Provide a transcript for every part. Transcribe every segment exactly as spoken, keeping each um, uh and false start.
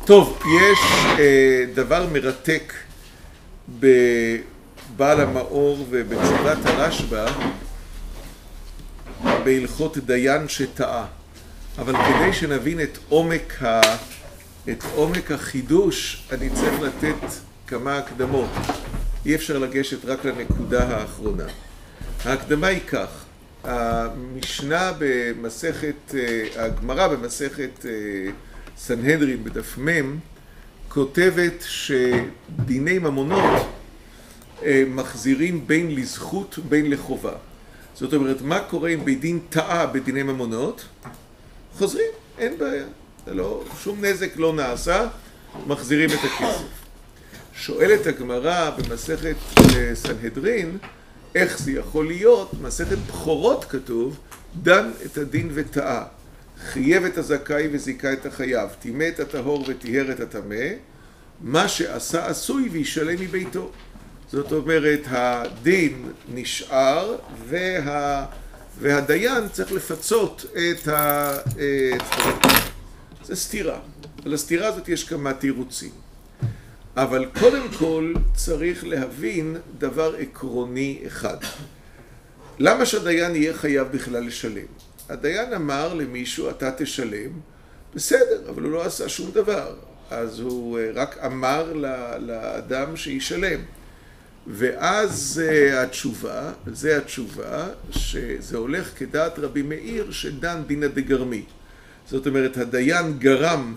טוב, יש אה, דבר מרתק בבעל המאור ובתשובת הרשב"א בהלכות דיין שטעה. אבל כדי שנבין את עומק, ה... את עומק החידוש, אני צריך לתת כמה הקדמות. אי אפשר לגשת רק לנקודה האחרונה. ההקדמה היא כך. המשנה במסכת, הגמרא במסכת סנהדרין בדף מ' כותבת שדיני ממונות מחזירים בין לזכות בין לחובה. זאת אומרת, מה קורה אם בית דין טעה בדיני ממונות? חוזרים, אין בעיה. זה לא, שום נזק לא נעשה, מחזירים את הכסף. שואלת הגמרא במסכת סנהדרין, איך זה יכול להיות? מסכת בכורות כתוב, דן את הדין וטעה. חייב את הזכאי וזיכה את החייב, טימא את הטהור וטיהר את הטמא, מה שעשה עשוי וישלם מביתו. זאת אומרת, הדין נשאר וה... והדיין צריך לפצות את ה... זה סתירה. על הסתירה הזאת יש כמה תירוצים. אבל קודם כל צריך להבין דבר עקרוני אחד. למה שהדיין יהיה חייב בכלל לשלם? הדיין אמר למישהו, אתה תשלם, בסדר, אבל הוא לא עשה שום דבר. אז הוא רק אמר לאדם שישלם. ואז התשובה, זה התשובה, שזה הולך כדעת רבי מאיר שדן דינא דגרמי. זאת אומרת, הדיין גרם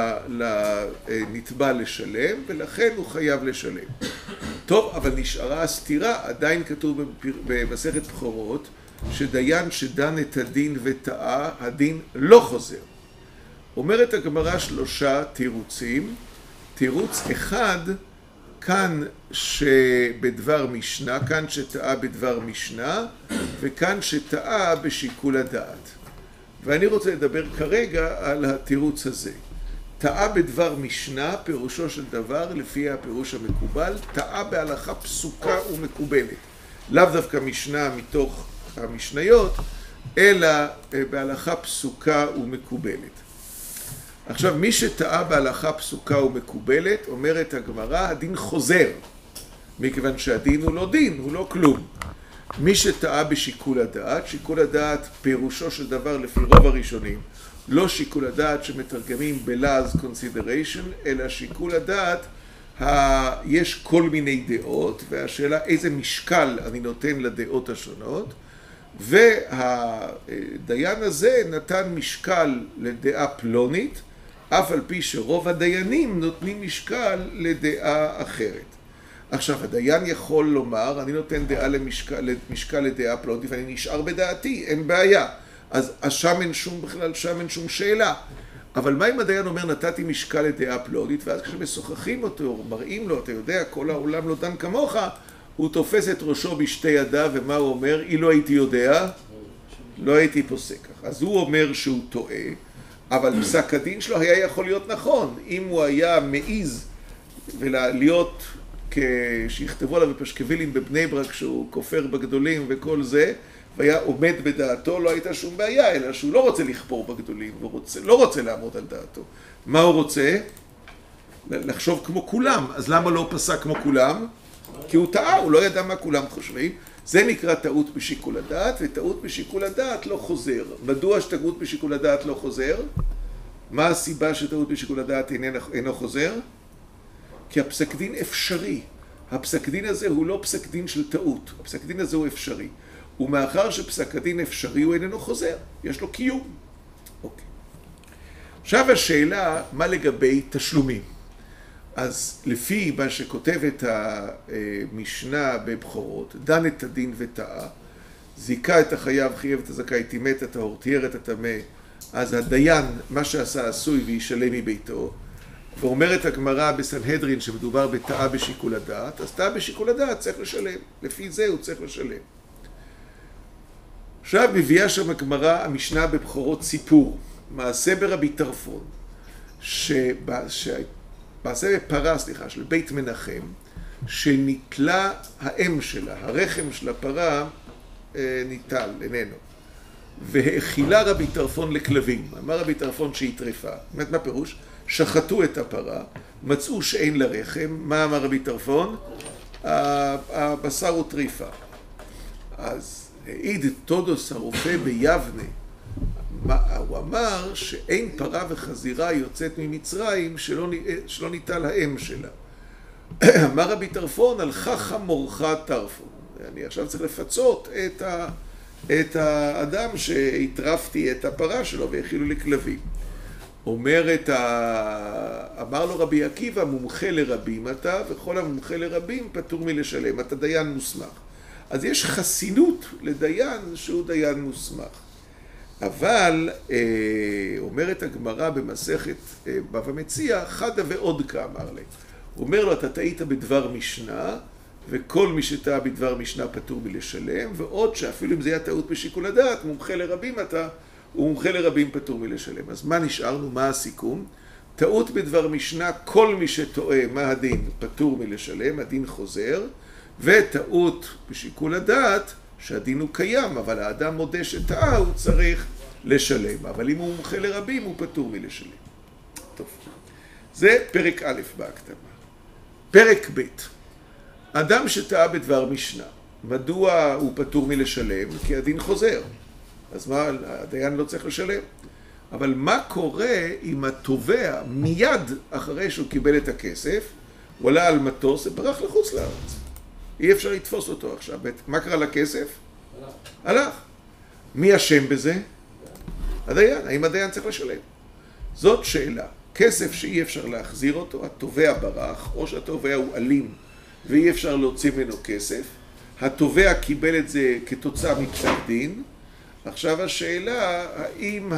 לנתבע לשלם, ולכן הוא חייב לשלם. טוב, אבל נשארה הסתירה, עדיין כתוב במסכת בכורות, שדיין שדן את הדין וטעה, הדין לא חוזר. אומרת הגמרא שלושה תירוצים. תירוץ אחד, כאן שבדבר משנה, כאן שטעה בדבר משנה, וכאן שטעה בשיקול הדעת. ואני רוצה לדבר כרגע על התירוץ הזה. טעה בדבר משנה, פירושו של דבר, לפי הפירוש המקובל, טעה בהלכה פסוקה ומקובלת. לאו דווקא משנה מתוך המשניות, אלא בהלכה פסוקה ומקובלת. עכשיו, מי שטעה בהלכה פסוקה ומקובלת, אומרת הגמרא, הדין חוזר. מכיוון שהדין הוא לא דין, הוא לא כלום. מי שטעה בשיקול הדעת, שיקול הדעת פירושו של דבר לפי רוב הראשונים, לא שיקול הדעת שמתרגמים בלעז consideration, אלא שיקול הדעת, ה... יש כל מיני דעות, והשאלה איזה משקל אני נותן לדעות השונות, והדיין הזה נתן משקל לדעה פלונית, אף על פי שרוב הדיינים נותנים משקל לדעה אחרת. עכשיו, הדיין יכול לומר, אני נותן דעה למשקל, למשקל לדעה פלונית, ואני נשאר בדעתי, אין בעיה. אז, אז שם אין שום בכלל, שם אין שום שאלה. אבל מה אם הדיין אומר, נתתי משקל לדעה פלונית, ואז כשמשוחחים אותו, מראים לו, אתה יודע, כל העולם לא דן כמוך, הוא תופס את ראשו בשתי ידיו, ומה הוא אומר? אילו הייתי יודע, לא הייתי פוסק כך. אז הוא אומר שהוא טועה, אבל פסק הדין שלו היה יכול להיות נכון. אם הוא היה מעיז ולהיות, שיכתבו עליו בפשקווילים בבני ברק, שהוא כופר בגדולים וכל זה, והיה עומד בדעתו, לא הייתה שום בעיה, אלא שהוא לא רוצה לכפור בגדולים, הוא רוצה, לא רוצה לעמוד על דעתו. מה הוא רוצה? לחשוב כמו כולם. אז למה לא פסק כמו כולם? כי הוא טעה, הוא לא ידע מה כולם חושבים. זה נקרא טעות בשיקול הדעת, וטעות בשיקול הדעת לא חוזר. מדוע שטעות בשיקול הדעת לא חוזר? מה הסיבה שטעות בשיקול הדעת אינו חוזר? כי הפסק דין אפשרי. הפסק דין הזה הוא לא פסק דין של טעות. הפסק דין הזה הוא אפשרי. ומאחר שפסק הדין אפשרי הוא איננו חוזר. יש לו קיום. אוקיי. עכשיו השאלה, מה לגבי תשלומים? אז לפי מה שכותבת המשנה בבכורות, דן את הדין וטעה, זיכה את החייב, חייב את הזכאי, טימא את הטהור, טיהר את הטמא, אז הדיין, מה שעשה עשוי וישלם מביתו, ואומרת הגמרא בסנהדרין שמדובר בטעה בשיקול הדעת, אז טעה בשיקול הדעת צריך לשלם, לפי זה הוא צריך לשלם. עכשיו מביאה שם הגמרא, המשנה בבכורות סיפור, מעשה ברבי טרפון, שבא, ש... מעשה בפרה, סליחה, של בית מנחם, שנטלה האם שלה, הרחם של הפרה אה, ניטל, איננו. והאכילה רבי טרפון לכלבים. אמר רבי טרפון שהיא טרפה. באמת, מה פירוש? שחטו את הפרה, מצאו שאין לה רחם, מה אמר רבי טרפון? הבשר הוא טריפה. אז העיד תודוס הרופא ביבנה, הוא אמר שאין פרה וחזירה יוצאת ממצרים שלא, שלא ניטל האם שלה. אמר רבי טרפון, על חכם מורחה טרפון. אני עכשיו צריך לפצות את, ה, את האדם שהטרפתי את הפרה שלו והאכילו לכלבים. אומר את ה... אמר לו רבי עקיבא, מומחה לרבים אתה, וכל המומחה לרבים פטור מלשלם, אתה דיין מוסמך. אז יש חסינות לדיין שהוא דיין מוסמך. אבל, אה, אומרת הגמרא במסכת אה, בבא מציעא, חדה ועוד כאמר לי. הוא אומר לו, אתה טעית בדבר משנה, וכל מי שטעה בדבר משנה פטור מלשלם, ועוד שאפילו אם זה היה טעות בשיקול הדעת, מומחה לרבים אתה, הוא מומחה לרבים פטור מלשלם. אז מה נשארנו? מה הסיכום? טעות בדבר משנה, כל מי שטועה, מה הדין? פטור מלשלם, הדין חוזר, וטעות בשיקול הדעת, שהדין הוא קיים, אבל האדם מודה שטעה, הוא צריך לשלם. אבל אם הוא מומחה לרבים, הוא פטור מלשלם. טוב. זה פרק א' בהקדמה. פרק ב'. אדם שטעה בדבר משנה, מדוע הוא פטור מלשלם? כי הדין חוזר. אז מה, הדיין לא צריך לשלם. אבל מה קורה אם התובע מיד אחרי שהוא קיבל את הכסף, הוא עלה על מטוס וברח לחוץ לארץ? אי אפשר לתפוס אותו עכשיו. מה קרה לכסף? הלך. הלך. מי אשם בזה? הדיין. האם הדיין צריך לשלם? זאת שאלה. כסף שאי אפשר להחזיר אותו, התובע ברח, או שהתובע הוא אלים ואי אפשר להוציא ממנו כסף. התובע קיבל את זה כתוצאה מפסק דין. עכשיו השאלה, האם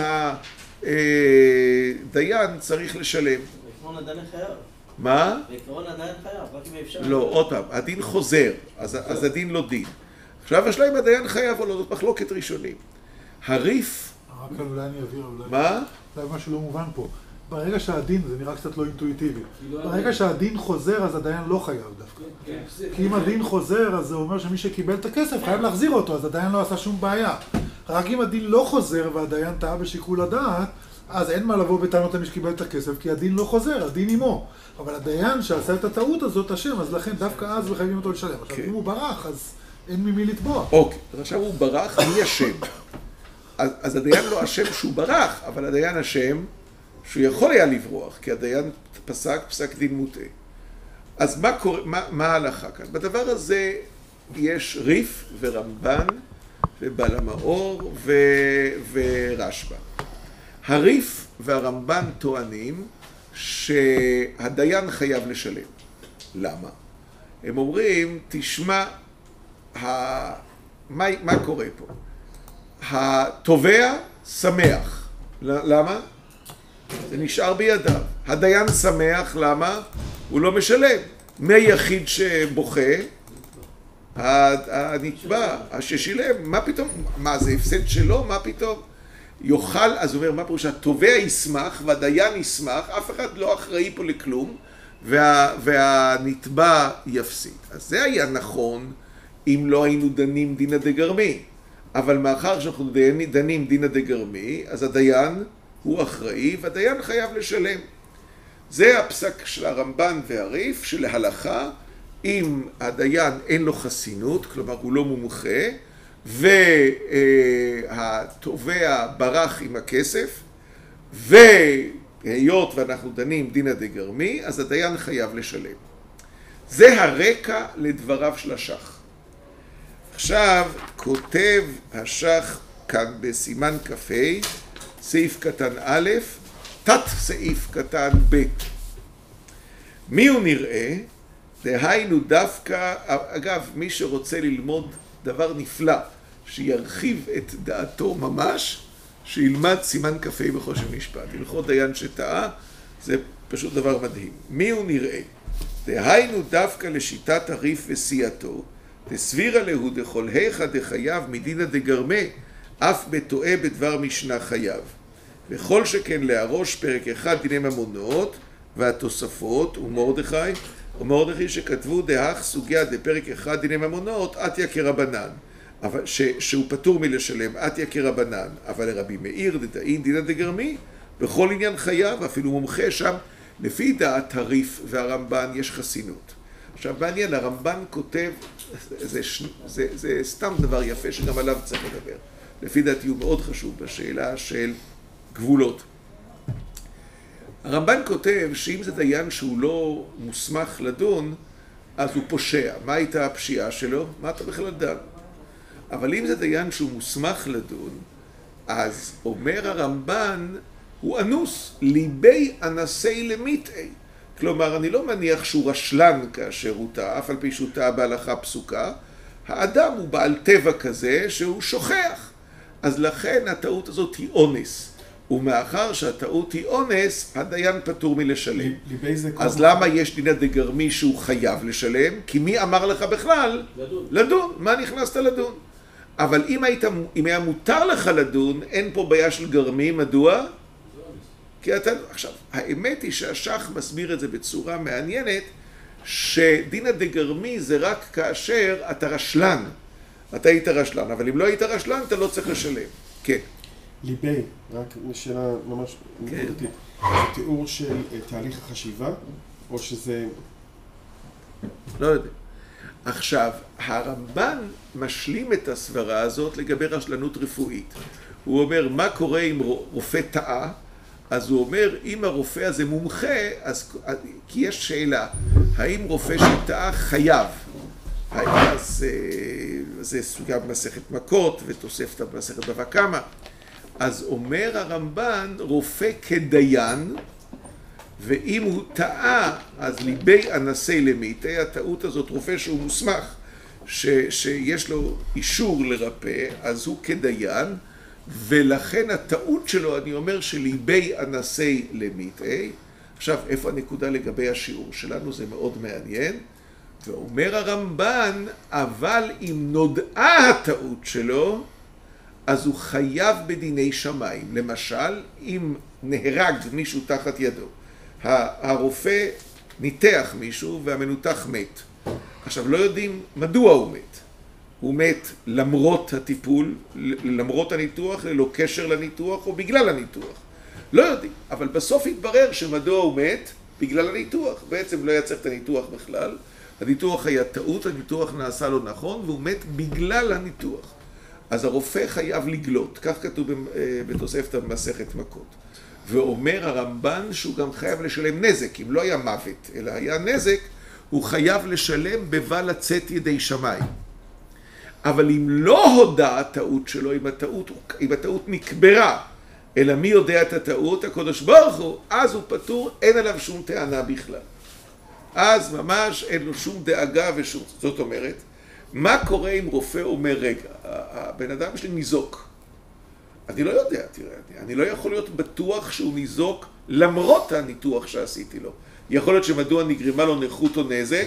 הדיין צריך לשלם? בעקרון הדיין חייב. מה? בעקרון הדיין חייב, רק אם אפשר. לא, עוד פעם, הדין חוזר, אז, אז הדין לא דין. עכשיו השאלה אם הדיין חייב או לא, זאת מחלוקת ראשונים. הריף... רק כאן אולי אני אבהיר, אולי... מה? אולי משהו לא מובן פה. ברגע שהדין, זה נראה קצת לא אינטואיטיבי. ברגע שהדין חוזר, אז הדיין לא חייב דווקא. כי אם הדין חוזר, אז זה אומר שמי שקיבל את הכסף חייב להחזיר אותו, אז הדיין לא עשה שום בעיה. רק אם הדין לא חוזר והדיין טעה בשיקול הדעת, אז אין מה לבוא בטענות למי שקיבל את הכסף, כי הדין לא חוזר, הדין עמו. אבל הדיין שעשה את הטעות הזאת אשם, אז לכן דווקא אז מחייבים אותו לשלם. עכשיו, אם הוא ברח, אז אין ממי לתבוע. אוקיי, אז עכשיו הוא ברח, מי אשם? אז, אז הדיין לא אשם שהוא ברח, אבל הדיין אשם שהוא יכול היה לברוח, כי הדיין פסק פסק דין מוטעה. אז מה קורה, מה, מה ההלכה כאן? בדבר הזה יש ריף ורמב"ן ובעל המאור ו, ורשב"א. הריף והרמב"ן טוענים שהדיין חייב לשלם. למה? הם אומרים, תשמע, ה... מה, מה קורה פה? התובע שמח. למה? זה נשאר בידיו. הדיין שמח, למה? הוא לא משלם. מי יחיד שבוכה? הנתבע, ששילם. מה פתאום? מה, זה הפסד שלו? מה פתאום? יוכל, אז הוא אומר, מה פירוש? התובע ישמח והדיין ישמח, אף אחד לא אחראי פה לכלום, וה, והנתבע יפסיד. אז זה היה נכון אם לא היינו דנים דינא דגרמי. אבל מאחר שאנחנו דנים דינא דגרמי, אז הדיין הוא אחראי, והדיין חייב לשלם. זה הפסק של הרמב"ן והריף, שלהלכה, אם הדיין אין לו חסינות, כלומר הוא לא מומחה, והתובע ברח עם הכסף, והיות ואנחנו דנים דינא דגרמי, אז הדיין חייב לשלם. זה הרקע לדבריו של השח. עכשיו כותב השח כאן בסימן כ"ה, סעיף קטן א', תת סעיף קטן ב'. מי הוא נראה? דהיינו דווקא, אגב, מי שרוצה ללמוד דבר נפלא, שירחיב את דעתו ממש, שילמד סימן כ"ה בחושן משפט. הלכות דיין שטעה, זה פשוט דבר מדהים. מי הוא נראה? דהיינו דווקא לשיטת הריף וסייעתו, תסבירה להו דכל היכא דחייב מדינא דגרמי, אף בטועה בדבר משנה חייב. וכל שכן להרוש פרק אחד דיני ממונות, והתוספות, ומרדכי, ומרדכי שכתבו דהך סוגיה דפרק אחד דיני ממונות, עטיה כרבנן. אבל ש, שהוא פטור מלשלם עטיה כרבנן, אבל לרבי מאיר דתאין דינא דגרמי, בכל עניין חייב, אפילו מומחה שם, לפי דעת הריף והרמב"ן יש חסינות. עכשיו מעניין, הרמב"ן כותב, זה, זה, זה סתם דבר יפה שגם עליו צריך לדבר. לפי דעתי הוא מאוד חשוב בשאלה של גבולות. הרמב"ן כותב שאם זה דיין שהוא לא מוסמך לדון, אז הוא פושע. מה הייתה הפשיעה שלו? מה אתה בכלל דן? אבל אם זה דיין שהוא מוסמך לדון, אז אומר הרמב"ן, הוא אנוס, ליבי אנסי למיטעי. כלומר, אני לא מניח שהוא רשלן כאשר הוא טעה, אף על פי שהוא טעה בהלכה פסוקה. האדם הוא בעל טבע כזה שהוא שוכח. אז לכן הטעות הזאת היא אונס. ומאחר שהטעות היא אונס, הדיין פטור מלשלם. אז למה יש דינא דגרמי שהוא חייב לשלם? כי מי אמר לך בכלל? לדון. לדון. מה נכנסת לדון? אבל אם, היית, אם היה מותר לך לדון, אין פה בעיה של גרמי. מדוע? כי אתה... עכשיו, האמת היא שהשח מסביר את זה בצורה מעניינת, שדינא דגרמי זה רק כאשר אתה רשלן. אתה היית רשלן, אבל אם לא היית רשלן, אתה לא צריך לשלם. כן. ליבי, רק שאלה ממש נקודתית. זה תיאור של תהליך החשיבה, או שזה... לא יודע. עכשיו, הרמב"ן משלים את הסברה הזאת לגבי רשלנות רפואית. הוא אומר, מה קורה אם רופא טעה? אז הוא אומר, אם הרופא הזה מומחה, אז... כי יש שאלה, האם רופא שטעה חייב? אז זה סוגיה במסכת מכות ותוספת במסכת בבא קמא. אז אומר הרמב"ן, רופא כדיין, ואם הוא טעה, אז ליבי אנסי למיטעי, הטעות הזאת, רופא שהוא מוסמך, ש, שיש לו אישור לרפא, אז הוא כדיין, ולכן הטעות שלו, אני אומר, שליבי אנסי למיטעי. עכשיו, איפה הנקודה לגבי השיעור שלנו? זה מאוד מעניין. ואומר הרמב"ן, אבל אם נודעה הטעות שלו, אז הוא חייב בדיני שמיים. למשל, אם נהרג מישהו תחת ידו, הרופא ניתח מישהו והמנותח מת. עכשיו, לא יודעים מדוע הוא מת. הוא מת למרות הטיפול, למרות הניתוח, ללא קשר לניתוח או בגלל הניתוח. לא יודעים, אבל בסוף התברר שמדוע הוא מת בגלל הניתוח. בעצם לא יצר את הניתוח בכלל. הניתוח היה טעות, הניתוח נעשה לא נכון, והוא מת בגלל הניתוח. אז הרופא חייב לגלות, כך כתוב בתוספתא במסכת מכות. ואומר הרמב"ן שהוא גם חייב לשלם נזק, אם לא היה מוות, אלא היה נזק, הוא חייב לשלם בבא לצאת ידי שמיים. אבל אם לא הודע הטעות שלו, אם הטעות, אם הטעות נקברה, אלא מי יודע את הטעות? הקדוש ברוך הוא, אז הוא פטור, אין עליו שום טענה בכלל. אז ממש אין לו שום דאגה ושום... זאת אומרת, מה קורה אם רופא אומר, רגע, הבן אדם שלי ניזוק. אני לא יודע, תראה, אני לא יכול להיות בטוח שהוא ניזוק למרות הניתוח שעשיתי לו. יכול להיות שמדוע נגרימה לו נכות או נזק?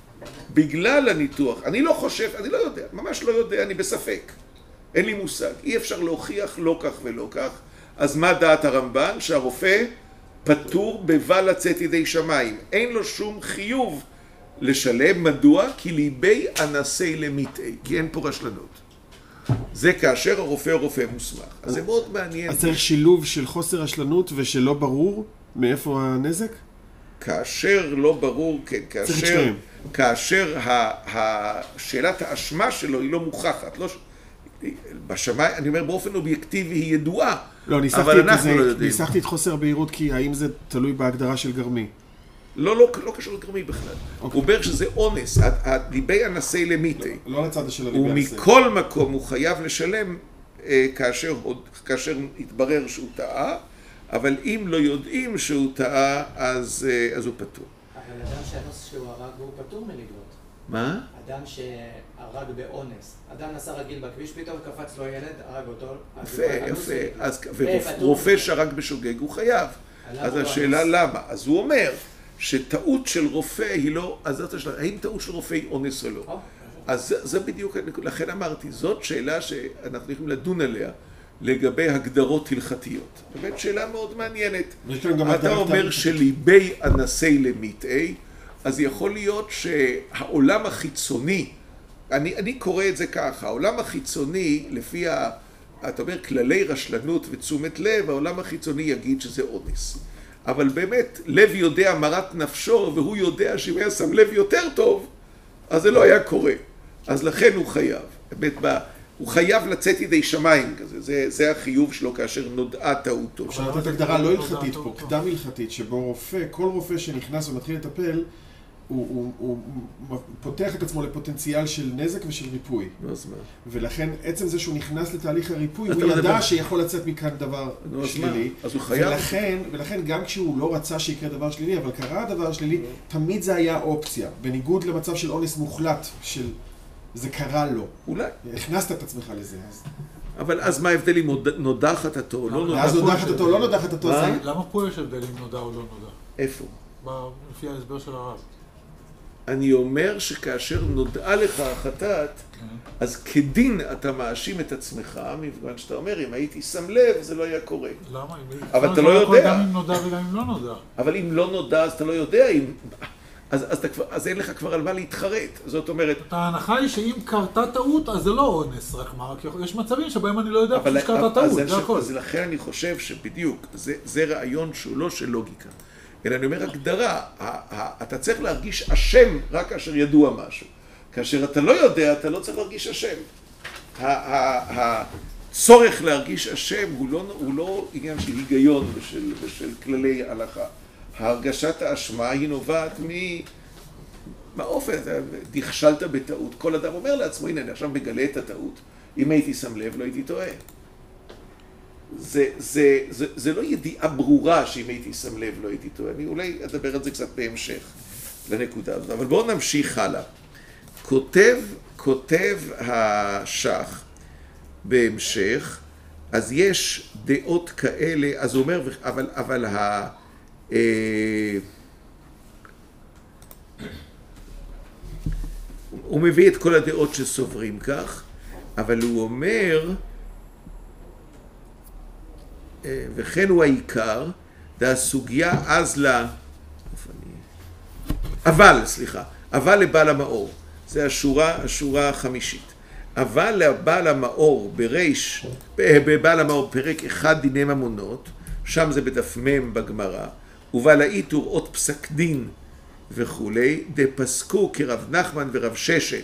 בגלל הניתוח. אני לא חושב, אני לא יודע, ממש לא יודע, אני בספק. אין לי מושג. אי אפשר להוכיח לא כך ולא כך. אז מה דעת הרמב"ן? שהרופא פטור בבא לצאת ידי שמיים. אין לו שום חיוב לשלם. מדוע? כי ליבי אנסי למיטעי. כי אין פה רשלנות. זה כאשר הרופא הוא רופא מוסמך. אז זה מאוד מעניין. אז צריך שילוב של חוסר רשלנות ושלא ברור מאיפה הנזק? כאשר לא ברור, כן, כאשר, כאשר שאלת האשמה שלו היא לא מוכחת. לא, בשמיים, אני אומר באופן אובייקטיבי היא ידועה, לא, אבל אנחנו לא יודעים. ניסחתי את חוסר הבהירות כי האם זה תלוי בהגדרה של גרמי? לא, לא, לא קשור לגרמי בכלל. הוא אומר שזה אונס, ליבי אנסי למיטעי. לא לצד של הליבי אנסי. ומכל מקום הוא חייב לשלם כאשר יתברר שהוא טעה, אבל אם לא יודעים שהוא טעה, אז הוא פטור. אבל אדם שהנוס שהוא הרג הוא פטור מלגלות. מה? אדם שהרג באונס. אדם נסע רגיל בכביש, פתאום קפץ לו ילד, הרג אותו. יפה, יפה. ורופא שהרג בשוגג הוא חייב. אז השאלה למה? אז הוא אומר שטעות של רופא היא לא... אז זאת השאלה, האם טעות של רופא היא אונס או לא? אז זה בדיוק, לכן אמרתי, זאת שאלה שאנחנו יכולים לדון עליה. לגבי הגדרות הלכתיות. באמת שאלה מאוד מעניינת. אתה אומר שליבי אנסי למיטעי, אז יכול להיות שהעולם החיצוני, אני, אני קורא את זה ככה, העולם החיצוני, לפי אתה אומר, כללי רשלנות ותשומת לב, העולם החיצוני יגיד שזה אונס. אבל באמת, לב יודע מרת נפשו, והוא יודע שאם היה שם לב יותר טוב, אז זה לא היה קורה. אז לכן הוא חייב. באמת, הוא חייב לצאת ידי שמיים כזה. זה, זה החיוב שלו כאשר נודעה טעותו. עכשיו נתת הגדרה לא הלכתית פה, קדם הלכתית, שבו רופא, כל רופא שנכנס ומתחיל לטפל, הוא, הוא, הוא, הוא פותח את עצמו לפוטנציאל של נזק ושל ריפוי. ולכן עצם זה שהוא נכנס לתהליך הריפוי, הוא ידע מדבר... שיכול לצאת מכאן דבר שלילי. אז הוא חייב. ולכן, ולכן גם כשהוא לא רצה שיקרה דבר שלילי, אבל קרה הדבר שלילי, תמיד זה היה אופציה. בניגוד למצב של אונס מוחלט, של זה קרה לו. אולי. הכנסת את עצמך לזה. אז... אבל אז מה ההבדל אם נודע חטאתו או לא נודע? אז נודע חטאתו או לא נודע חטאתו. למה פה יש הבדל אם נודע או לא נודע? איפה? לפי ההסבר של הרב. אני אומר שכאשר נודעה לך החטאת, אז כדין אתה מאשים את עצמך, מכיוון שאתה אומר, אם הייתי שם לב, זה לא היה קורה. למה? אבל אתה לא יודע. גם אם נודע וגם אם לא נודע. אבל אם לא נודע, אז אתה לא יודע אם... אז, אז, אתה, אז אין לך כבר על מה להתחרט. זאת אומרת... ההנחה היא שאם קרתה טעות, אז זה לא אונס, רק מה, כי יש מצבים שבהם אני לא יודע פשוט שקרתה טעות, זה הכל. אז לכן אני חושב שבדיוק, זה, זה רעיון שהוא לא של לוגיקה. אלא אני אומר הגדרה, אתה צריך להרגיש אשם רק כאשר ידוע משהו. כאשר אתה לא יודע, אתה לא צריך להרגיש אשם. הצורך להרגיש אשם הוא לא, הוא לא עניין של היגיון ושל, ושל כללי הלכה. הרגשת האשמה היא נובעת מ... מהאופן, נכשלת בטעות. כל אדם אומר לעצמו, הנה, אני עכשיו מגלה את הטעות. אם הייתי שם לב, לא הייתי טועה. זה, זה, זה, זה לא ידיעה ברורה שאם הייתי שם לב, לא הייתי טועה. אני אולי אדבר על זה קצת בהמשך לנקודה הזאת. אבל בואו נמשיך הלאה. כותב, כותב השח בהמשך, אז יש דעות כאלה, אז הוא אומר, אבל, אבל ה... הוא מביא את כל הדעות שסוברים כך, אבל הוא אומר, וכן הוא העיקר, והסוגיה אז ל... אבל, סליחה, אבל לבעל המאור, זה השורה, השורה החמישית. אבל לבעל המאור בריש, בבעל המאור פרק אחד דיני ממונות, שם זה בדף מם בגמרא, ובעל האיתור עוד פסק דין וכולי, דפסקו כרב נחמן ורב ששת,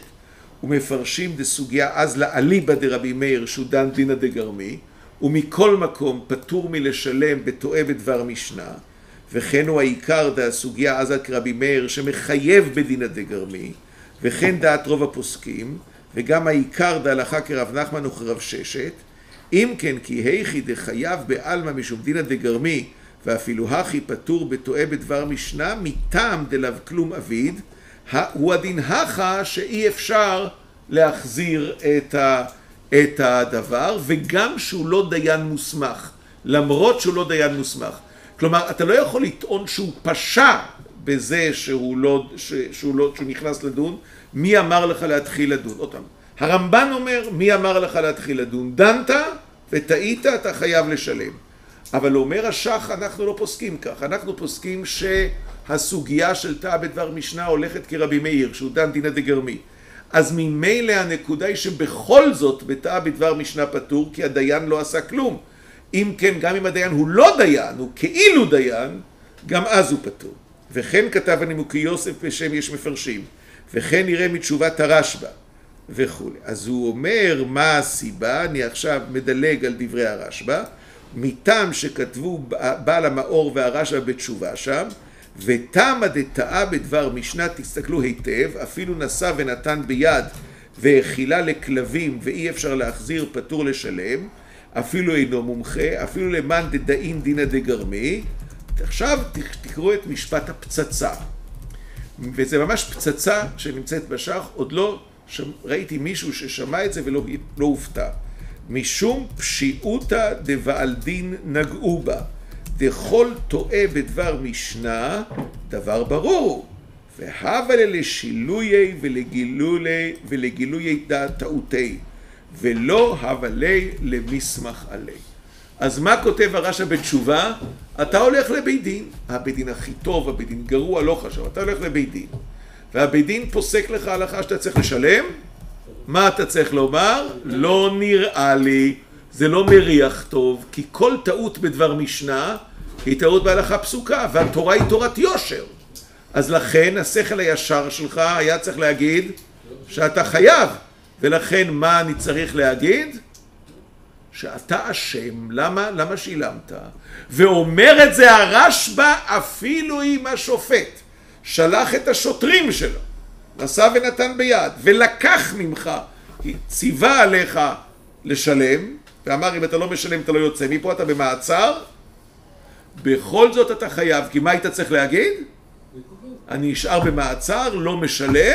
ומפרשים דסוגיה אז לאליבא דרבי מאיר שהוא דן דינא דגרמי, ומכל מקום פטור מלשלם בטועה בדבר משנה, וכן הוא העיקר דהסוגיה אז כרבי מאיר שמחייב בדינא דגרמי, וכן דעת רוב הפוסקים, וגם העיקר דהלכה כרב נחמן וכרב ששת, אם כן כי היכי דחייב בעלמא משום דינא דגרמי, ואפילו הכי פטור בטועה בדבר משנה, מטעם דלאו כלום אביד, הוא הדין הכא שאי אפשר להחזיר את, ה, את הדבר, וגם שהוא לא דיין מוסמך, למרות שהוא לא דיין מוסמך. כלומר, אתה לא יכול לטעון שהוא פשע בזה שהוא, לא, ש, שהוא, לא, שהוא נכנס לדון, מי אמר לך להתחיל לדון? אותם. הרמב"ן אומר, מי אמר לך להתחיל לדון? דנת וטעית, אתה חייב לשלם. אבל אומר השח, אנחנו לא פוסקים כך, אנחנו פוסקים שהסוגיה של טעה בדבר משנה הולכת כרבי מאיר, שהוא דן דינא דגרמי. אז ממילא הנקודה היא שבכל זאת בטעה בדבר משנה פטור, כי הדיין לא עשה כלום. אם כן, גם אם הדיין הוא לא דיין, הוא כאילו דיין, גם אז הוא פטור. וכן כתב הנימוקי יוסף בשם יש מפרשים, וכן נראה מתשובת הרשב"א וכו'. אז הוא אומר מה הסיבה, אני עכשיו מדלג על דברי הרשב"א, מטעם שכתבו בעל המאור והרשב"א בתשובה שם, ותמה דטעה בדבר משנה, תסתכלו היטב, אפילו נשא ונתן ביד והאכילה לכלבים ואי אפשר להחזיר פטור לשלם, אפילו אינו מומחה, אפילו למאן דדאין דינא דגרמי. עכשיו תקראו את משפט הפצצה, וזה ממש פצצה שנמצאת בשח, עוד לא ראיתי מישהו ששמע את זה ולא לא הופתע. משום פשיעותא דבעל דין נגעו בה, דכל טועה בדבר משנה, דבר ברור, והבה לשילויי ולגילויי ולגילויי טעותי, ולא הבה לי למסמך עלי. אז מה כותב הרש"א בתשובה? אתה הולך לבית דין, הבית דין הכי טוב, הבית דין גרוע, לא חשוב, אתה הולך לבית דין, והבית דין פוסק לך הלכה שאתה צריך לשלם. מה אתה צריך לומר? לא נראה לי. זה לא מריח טוב, כי כל טעות בדבר משנה היא טעות בהלכה פסוקה, והתורה היא תורת יושר. אז לכן השכל הישר שלך היה צריך להגיד שאתה חייב, ולכן מה אני צריך להגיד? שאתה אשם. למה? למה שילמת? ואומר את זה הרשב"א אפילו אם השופט שלח את השוטרים שלו, נשא ונתן ביד, ולקח ממך, ציווה עליך לשלם, ואמר אם אתה לא משלם אתה לא יוצא מפה, אתה במעצר, בכל זאת אתה חייב, כי מה היית צריך להגיד? אני אשאר במעצר, לא משלם,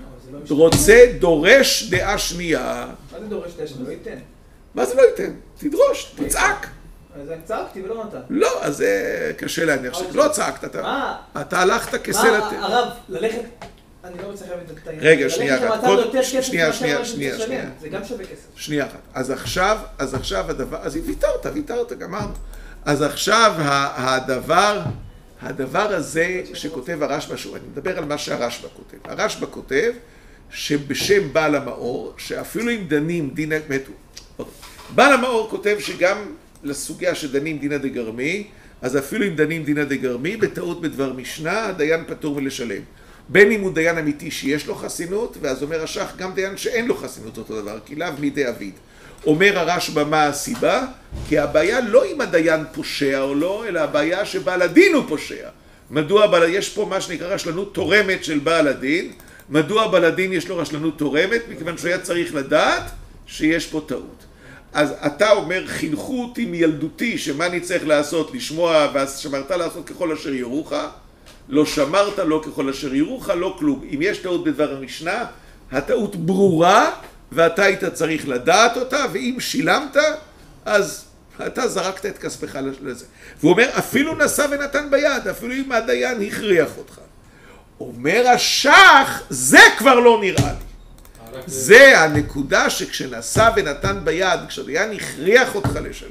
רוצה, דורש דעה שנייה. מה זה דורש דעה שנייה? לא ייתן. מה זה לא ייתן? תדרוש, תצעק. אז אני צעקתי ולא נתן. לא, אז זה קשה להניח שלא צעקת, אתה... מה? אתה הלכת כסלת... מה, הרב, ללכת... אני לא מצליח להבין את העניין. רגע, שנייה אחת. ללכת למעצר יותר כסף שנייה, מאשר שנייה, מה שנייה, שצריך שנייה. לשלם. זה גם שווה כסף. שנייה אחת. אז עכשיו, אז עכשיו הדבר... אז ויתרת, ויתרת, גמרנו. אז עכשיו הדבר... הדבר הזה שכותב הרשב"א, שוב, אני מדבר על מה שהרשב"א כותב. הרשב"א כותב שבשם בעל המאור, שאפילו אם דנים דינא מתו. בעל המאור כותב שגם לסוגיה שדנים דינא דגרמי, אז אפילו אם דנים דינא דגרמי, בטעות בדבר משנה, הדיין פטור מלשלם. בין אם הוא דיין אמיתי שיש לו חסינות, ואז אומר השח גם דיין שאין לו חסינות אותו דבר, כי לאו מידי אביד. אומר הרשב"א מה הסיבה? כי הבעיה לא אם הדיין פושע או לא, אלא הבעיה שבעל הדין הוא פושע. מדוע בעל... יש פה מה שנקרא רשלנות תורמת של בעל הדין. מדוע בעל הדין יש לו רשלנות תורמת? מכיוון שהוא היה צריך לדעת שיש פה טעות. אז אתה אומר, חינכו אותי מילדותי, שמה אני צריך לעשות? לשמוע, ושמרת לעשות ככל אשר יורוך, לא שמרת, לא ככל אשר יורוך, לא כלום. אם יש טעות בדבר המשנה, הטעות ברורה, ואתה היית צריך לדעת אותה, ואם שילמת, אז אתה זרקת את כספך לזה. והוא אומר, אפילו נשא ונתן ביד, אפילו אם הדיין הכריח אותך. אומר השח, זה כבר לא נראה לי. זה הנקודה שכשנשא ונתן ביד, כשהדיין הכריח אותך לשלם,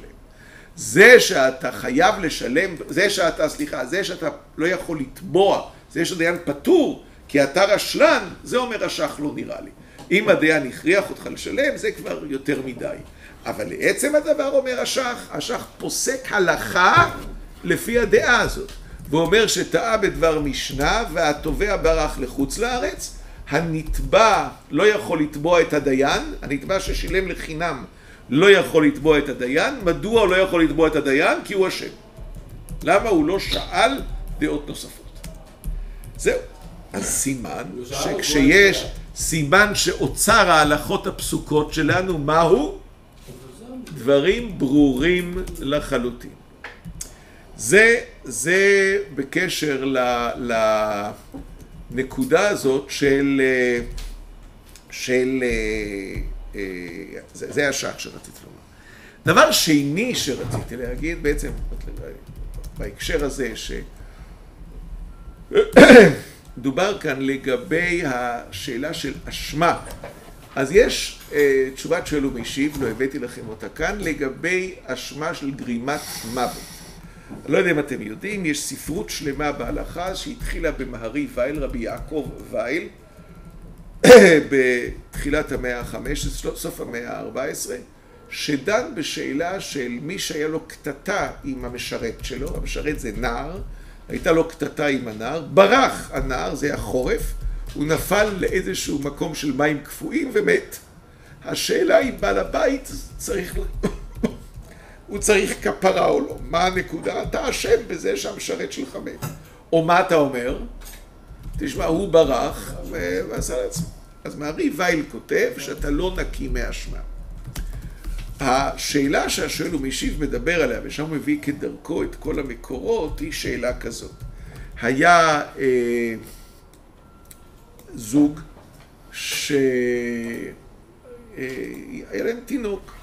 זה שאתה חייב לשלם, זה שאתה, סליחה, זה שאתה לא יכול לתבוע, זה שהדיין פטור, כי אתה רשלן, זה אומר השח לא נראה לי. אם הדיין הכריח אותך לשלם, זה כבר יותר מדי. אבל לעצם הדבר אומר השח, השח פוסק הלכה לפי הדעה הזאת. והוא אומר שטעה בדבר משנה, והתובע ברח לחוץ לארץ, הנתבע לא יכול לתבוע את הדיין, הנתבע ששילם לחינם לא יכול לתבוע את הדיין. מדוע הוא לא יכול לתבוע את הדיין? כי הוא אשם. למה הוא לא שאל דעות נוספות? זהו. אז סימן שכשיש סימן שאוצר ההלכות הפסוקות שלנו, מהו? דברים ברורים לחלוטין. זה, זה בקשר ל, לנקודה הזאת של, של, זה, זה השח שרציתי לומר. דבר שני שרציתי להגיד, בעצם, בהקשר הזה, ש... דובר כאן לגבי השאלה של אשמה. אז יש אה, תשובת שואל ומשיב, לא הבאתי לכם אותה כאן, לגבי אשמה של גרימת מוות. לא יודע אם אתם יודעים, יש ספרות שלמה בהלכה שהתחילה במהרי וייל, רבי יעקב וייל, בתחילת המאה ה-חמש עשרה, סוף המאה ה-ארבע עשרה, שדן בשאלה של מי שהיה לו קטטה עם המשרת שלו, המשרת זה נער, הייתה לו קטטה עם הנער, ברח הנער, זה היה חורף, הוא נפל לאיזשהו מקום של מים קפואים ומת. השאלה אם בעל הבית צריך, הוא צריך כפרה או לא. מה הנקודה? אתה אשם בזה שהמשרת שלך מת. או מה אתה אומר? תשמע, הוא ברח ועשה לעצמו. אז מהרי וייל כותב שאתה לא נקי מאשמה. השאלה שהשואל ומשיב מדבר עליה, ושם הוא מביא כדרכו את כל המקורות, היא שאלה כזאת. היה אה, זוג שהיה אה, להם תינוק,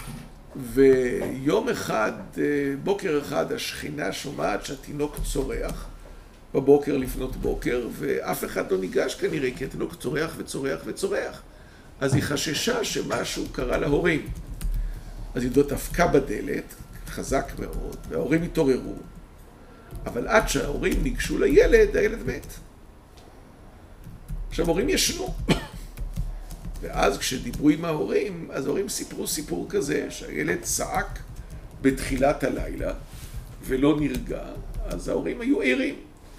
ויום אחד, אה, בוקר אחד, השכינה שומעת שהתינוק צורח, בבוקר לפנות בוקר, ואף אחד לא ניגש כנראה, כי התינוק צורח וצורח וצורח. אז היא חששה שמשהו קרה להורים. אז היא דפקה בדלת, חזק מאוד, וההורים התעוררו. אבל עד שההורים ניגשו לילד, הילד מת. עכשיו, ההורים ישנו. ואז כשדיברו עם ההורים, אז ההורים סיפרו סיפור כזה, שהילד צעק בתחילת הלילה ולא נרגע, אז ההורים היו ערים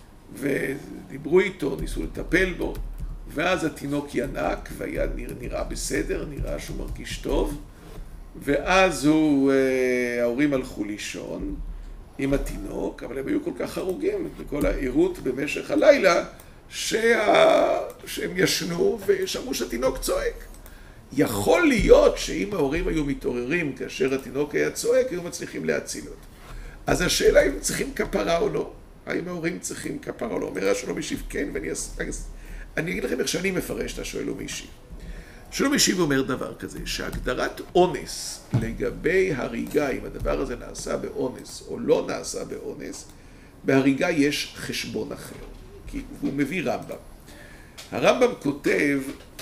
ודיברו איתו, ניסו לטפל בו, ואז התינוק ינק והיד נראה בסדר, נראה שהוא מרגיש טוב, ואז הוא, ההורים הלכו לישון עם התינוק, אבל הם היו כל כך הרוגים בכל העירות במשך הלילה, שה... שהם ישנו ושמעו שהתינוק צועק. יכול להיות שאם ההורים היו מתעוררים כאשר התינוק היה צועק, היו מצליחים להציל אותו. אז השאלה אם צריכים כפרה או לא. האם ההורים צריכים כפרה או לא? אומר השלום משיב כן, ואני אני אגיד לכם איך שאני מפרש את השואל ומשיב. שלום משיב אומר דבר כזה, שהגדרת אונס לגבי הריגה, אם הדבר הזה נעשה באונס או לא נעשה באונס, בהריגה יש חשבון אחר. כי הוא מביא רמב"ם. הרמב"ם כותב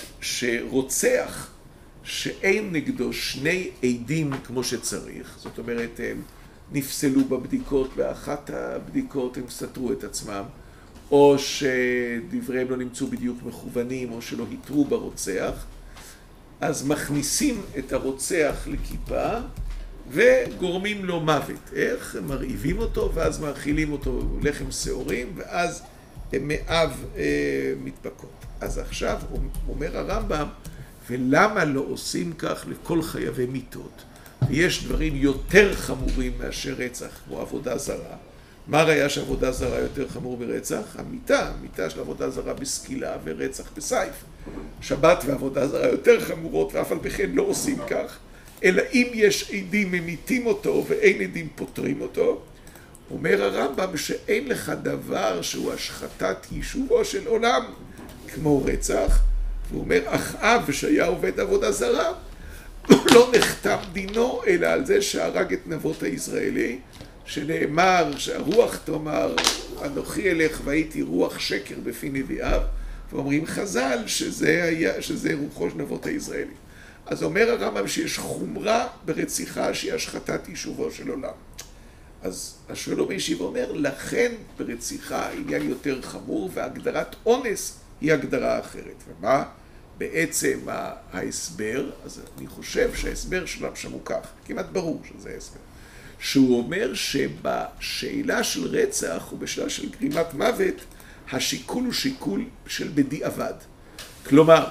שרוצח שאין נגדו שני עדים כמו שצריך, זאת אומרת הם נפסלו בבדיקות, באחת הבדיקות הם סתרו את עצמם, או שדבריהם לא נמצאו בדיוק מכוונים, או שלא התרו ברוצח, אז מכניסים את הרוצח לכיפה וגורמים לו מוות. איך? הם מרעיבים אותו ואז מאכילים אותו לחם שעורים ואז מאב אה, מתפקות. אז עכשיו אומר הרמב"ם, ולמה לא עושים כך לכל חייבי מיתות? יש דברים יותר חמורים מאשר רצח, כמו עבודה זרה. מה ראיה שעבודה זרה יותר חמור ברצח? המיתה, המיתה של עבודה זרה בסקילה ורצח בסייף. שבת ועבודה זרה יותר חמורות, ואף על פי כן לא עושים כך, אלא אם יש עדים ממיתים אותו ואין עדים פותרים אותו. אומר הרמב"ם שאין לך דבר שהוא השחתת יישובו של עולם כמו רצח, והוא אומר אחאב שהיה עובד עבודה זרה לא נחתם דינו אלא על זה שהרג את נבות הישראלי, שנאמר שהרוח תאמר אנוכי אלך והייתי רוח שקר בפי נביאיו, ואומרים חז"ל שזה, היה, שזה רוחו של נבות הישראלי. אז אומר הרמב"ם שיש חומרה ברציחה שהיא השחתת יישובו של עולם. אז השואל ומשיב אומר, לכן ברציחה עניין יותר חמור, והגדרת אונס היא הגדרה אחרת. ומה בעצם ההסבר? אז אני חושב שההסבר שלנו שם הוא כך, כמעט ברור שזה ההסבר. שהוא אומר שבשאלה של רצח ובשאלה של גרימת מוות, השיקול הוא שיקול של בדיעבד. כלומר,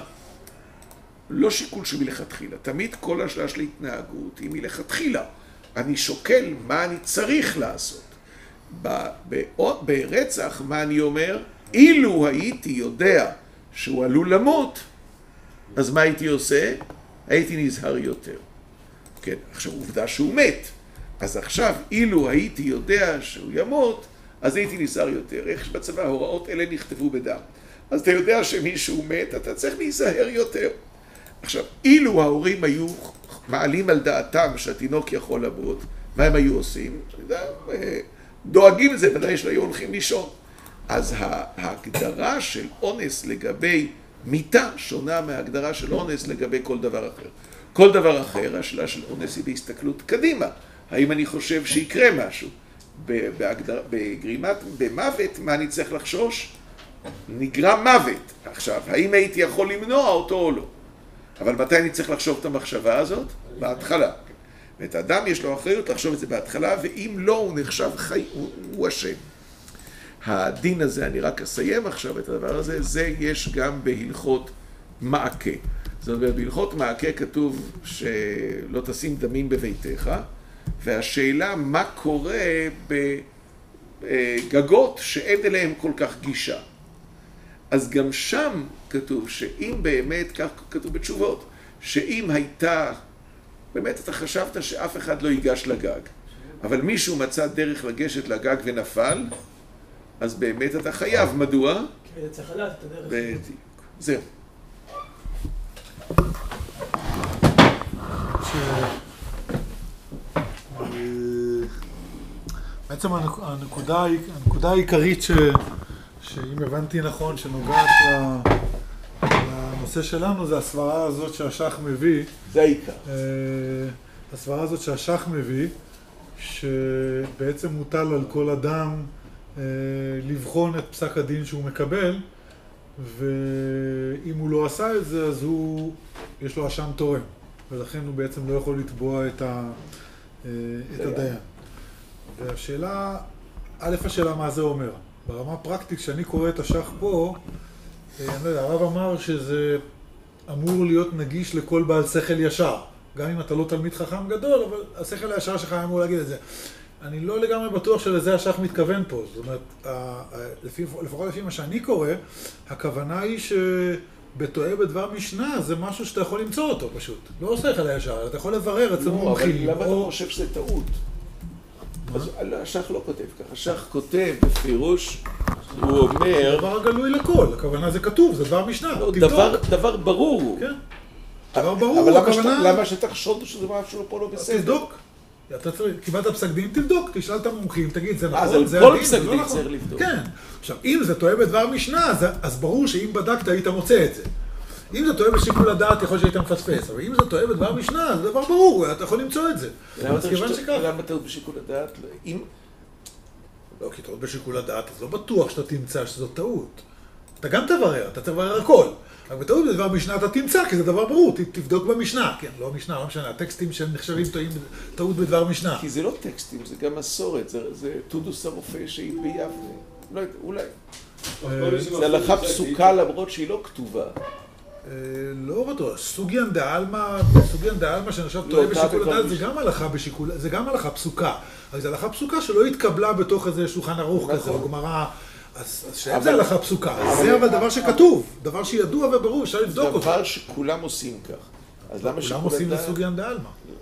לא שיקול שמלכתחילה. תמיד כל השאלה של התנהגות היא מלכתחילה. אני שוקל מה אני צריך לעשות. ברצח, מה אני אומר? אילו הייתי יודע שהוא עלול למות, אז מה הייתי עושה? הייתי נזהר יותר. כן, עכשיו עובדה שהוא מת. אז עכשיו, אילו הייתי יודע שהוא ימות, אז הייתי נזהר יותר. איך בצבא ההוראות אלה נכתבו בדם. אז אתה יודע שמישהו מת, אתה צריך להיזהר יותר. עכשיו, אילו ההורים היו מעלים על דעתם שהתינוק יכול למות, מה הם היו עושים? דואגים את זה, ודאי שלא היו הולכים לישון. אז ההגדרה של אונס לגבי מיתה שונה מההגדרה של אונס לגבי כל דבר אחר. כל דבר אחר, השאלה של אונס היא בהסתכלות קדימה. האם אני חושב שיקרה משהו? בהגדר... בגרימת, במוות, מה אני צריך לחשוש? נגרם מוות. עכשיו, האם הייתי יכול למנוע אותו או לא? אבל מתי אני צריך לחשוב את המחשבה הזאת? בהתחלה. ואת האדם יש לו אחריות לחשוב את זה בהתחלה, ואם לא, הוא נחשב חי, הוא, הוא אשם. הדין הזה, אני רק אסיים עכשיו את הדבר הזה, זה יש גם בהלכות מעקה. זאת אומרת, בהלכות מעקה כתוב שלא תשים דמים בביתך, והשאלה מה קורה בגגות שאין אליהם כל כך גישה. אז גם שם כתוב שאם באמת, כך כתוב בתשובות, שאם הייתה, באמת אתה חשבת שאף אחד לא ייגש לגג, אבל מישהו מצא דרך לגשת לגג ונפל, אז באמת אתה חייב. מדוע? כי אתה צריך לדעת את הדרך. בדיוק. זהו. בעצם הנקודה, הנקודה העיקרית ש, שאם הבנתי נכון, שנוגעת לנושא שלנו, זה הסברה הזאת שהשח מביא. זה העיקר. הסברה הזאת שהשח מביא, שבעצם מוטל על כל אדם לבחון את פסק הדין שהוא מקבל, ואם הוא לא עשה את זה, אז הוא יש לו אשם תורם, ולכן הוא בעצם לא יכול לתבוע את, ה, את הדיין. והשאלה, א', השאלה מה זה אומר. ברמה הפרקטית, כשאני קורא את השח פה, אני לא יודע, הרב אמר שזה אמור להיות נגיש לכל בעל שכל ישר. גם אם אתה לא תלמיד חכם גדול, אבל השכל הישר שלך אמור להגיד את זה. אני לא לגמרי בטוח שלזה השח מתכוון פה. זאת אומרת, לפחות לפי מה שאני קורא, הכוונה היא שבטועה בדבר משנה זה משהו שאתה יכול למצוא אותו פשוט. לא השכל הישר, אתה יכול לברר אצל מומחים. אבל למה אתה חושב שזה טעות? אז השח לא כותב ככה. השח כותב בפירוש, הוא אומר... דבר גלוי לכל, הכוונה זה כתוב, זה דבר משנה. דבר ברור הוא. כן. דבר ברור, הכוונה... אבל למה שתחשוד שזה משהו פה לא בסדר? תבדוק. אתה קיבלת פסק דין, תבדוק, תשאל את המומחים, תגיד, זה נכון, זה הדין, זה לא נכון. כל פסק דין צריך לבדוק. כן. עכשיו, אם זה טועה בדבר משנה, אז ברור שאם בדקת היית מוצא את זה. אם זה טועה בשיקול הדעת, יכול שהיית מפספס, אבל אם זה טועה בדבר משנה, זה דבר ברור, אתה יכול למצוא את זה. למה טעות בשיקול הדעת? לא, כי טעות בשיקול הדעת, אז לא בטוח שאתה תמצא שזו טעות. אתה גם תברר, אתה תברר הכל. אבל בטעות בדבר משנה אתה תמצא, כי זה דבר ברור, תבדוק במשנה. כן, לא משנה, לא משנה, הטקסטים שהם נחשבים טעות בדבר משנה. כי זה לא טקסטים, זה גם מסורת, זה תודוס הרופא שהיא ביבנה. לא יודע, אולי. זה הלכה פסוקה למרות שהיא לא כתובה. לא בטוח, סוגיין דעלמא, בסוגיין דעלמא שנחשב טועה בשיקול הדעת, זה גם הלכה בשיקול, זה גם הלכה פסוקה. אבל זה הלכה פסוקה שלא התקבלה בתוך איזה שולחן ערוך כזה, או גמרא. אז שאין זה הלכה פסוקה, זה אבל דבר שכתוב, דבר שידוע וברור, אפשר לבדוק אותו. דבר שכולם עושים כך. אז למה שכולם עושים לסוגיין דעלמא?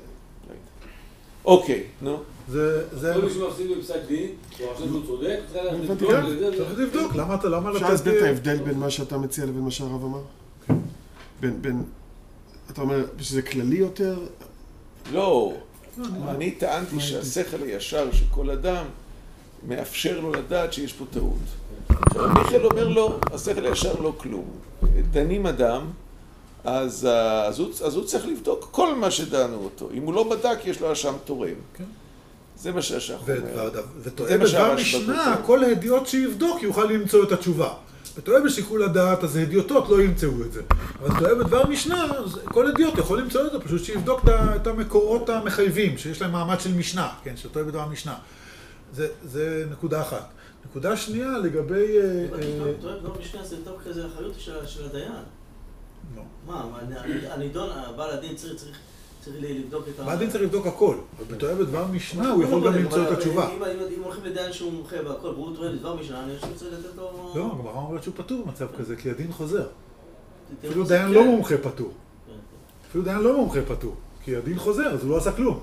אוקיי, נו. זה... כל מי שמפסיד בפסק דין, הוא עכשיו הוא צודק, צריך לבדוק, למה אתה, למה... אפשר להסביר את ההבדל בין מה שאתה מציע לבין מה שהרב אמר? בין... אתה אומר שזה כללי יותר? לא, אני טענתי שהשכל הישר של כל אדם מאפשר לו לדעת שיש פה טעות. עכשיו, מיכאל אומר לו, השכל הישר לא כלום. דנים אדם, אז, אז, הוא, אז הוא צריך לבדוק כל מה שדענו אותו. אם הוא לא בדק, יש לו אשם תורם. כן. זה מה שהשח אומר. וטועה בדבר משנה, כל הידיעות שיבדוק יוכל למצוא את התשובה. וטועה בשיקול הדעת, אז הידיעותות לא ימצאו את זה. אבל טועה בדבר משנה, אז כל הידיעות יכול למצוא את זה, פשוט שיבדוק את המקורות המחייבים, שיש להם מעמד של משנה, כן, שטועה בדבר משנה. זה, זה נקודה אחת. נקודה שנייה לגבי... טועה בדבר משנה זה טוב כזה אחריות של הדיין. לא. מה, הנידון, בעל הדין צריך... צריך לבדוק את ה... בעל הדין צריך לבדוק הכל, אבל בטועה בדבר משנה הוא יכול גם למצוא את התשובה. אם הולכים לדיין שהוא מומחה והכל, והוא טועה בדבר משנה, אני חושב שצריך לתת לו... לא, הגמרא אומרת שהוא פטור במצב כזה, כי הדין חוזר. אפילו דיין לא מומחה פטור. אפילו דיין לא מומחה פטור, כי הדין חוזר, אז הוא לא עשה כלום.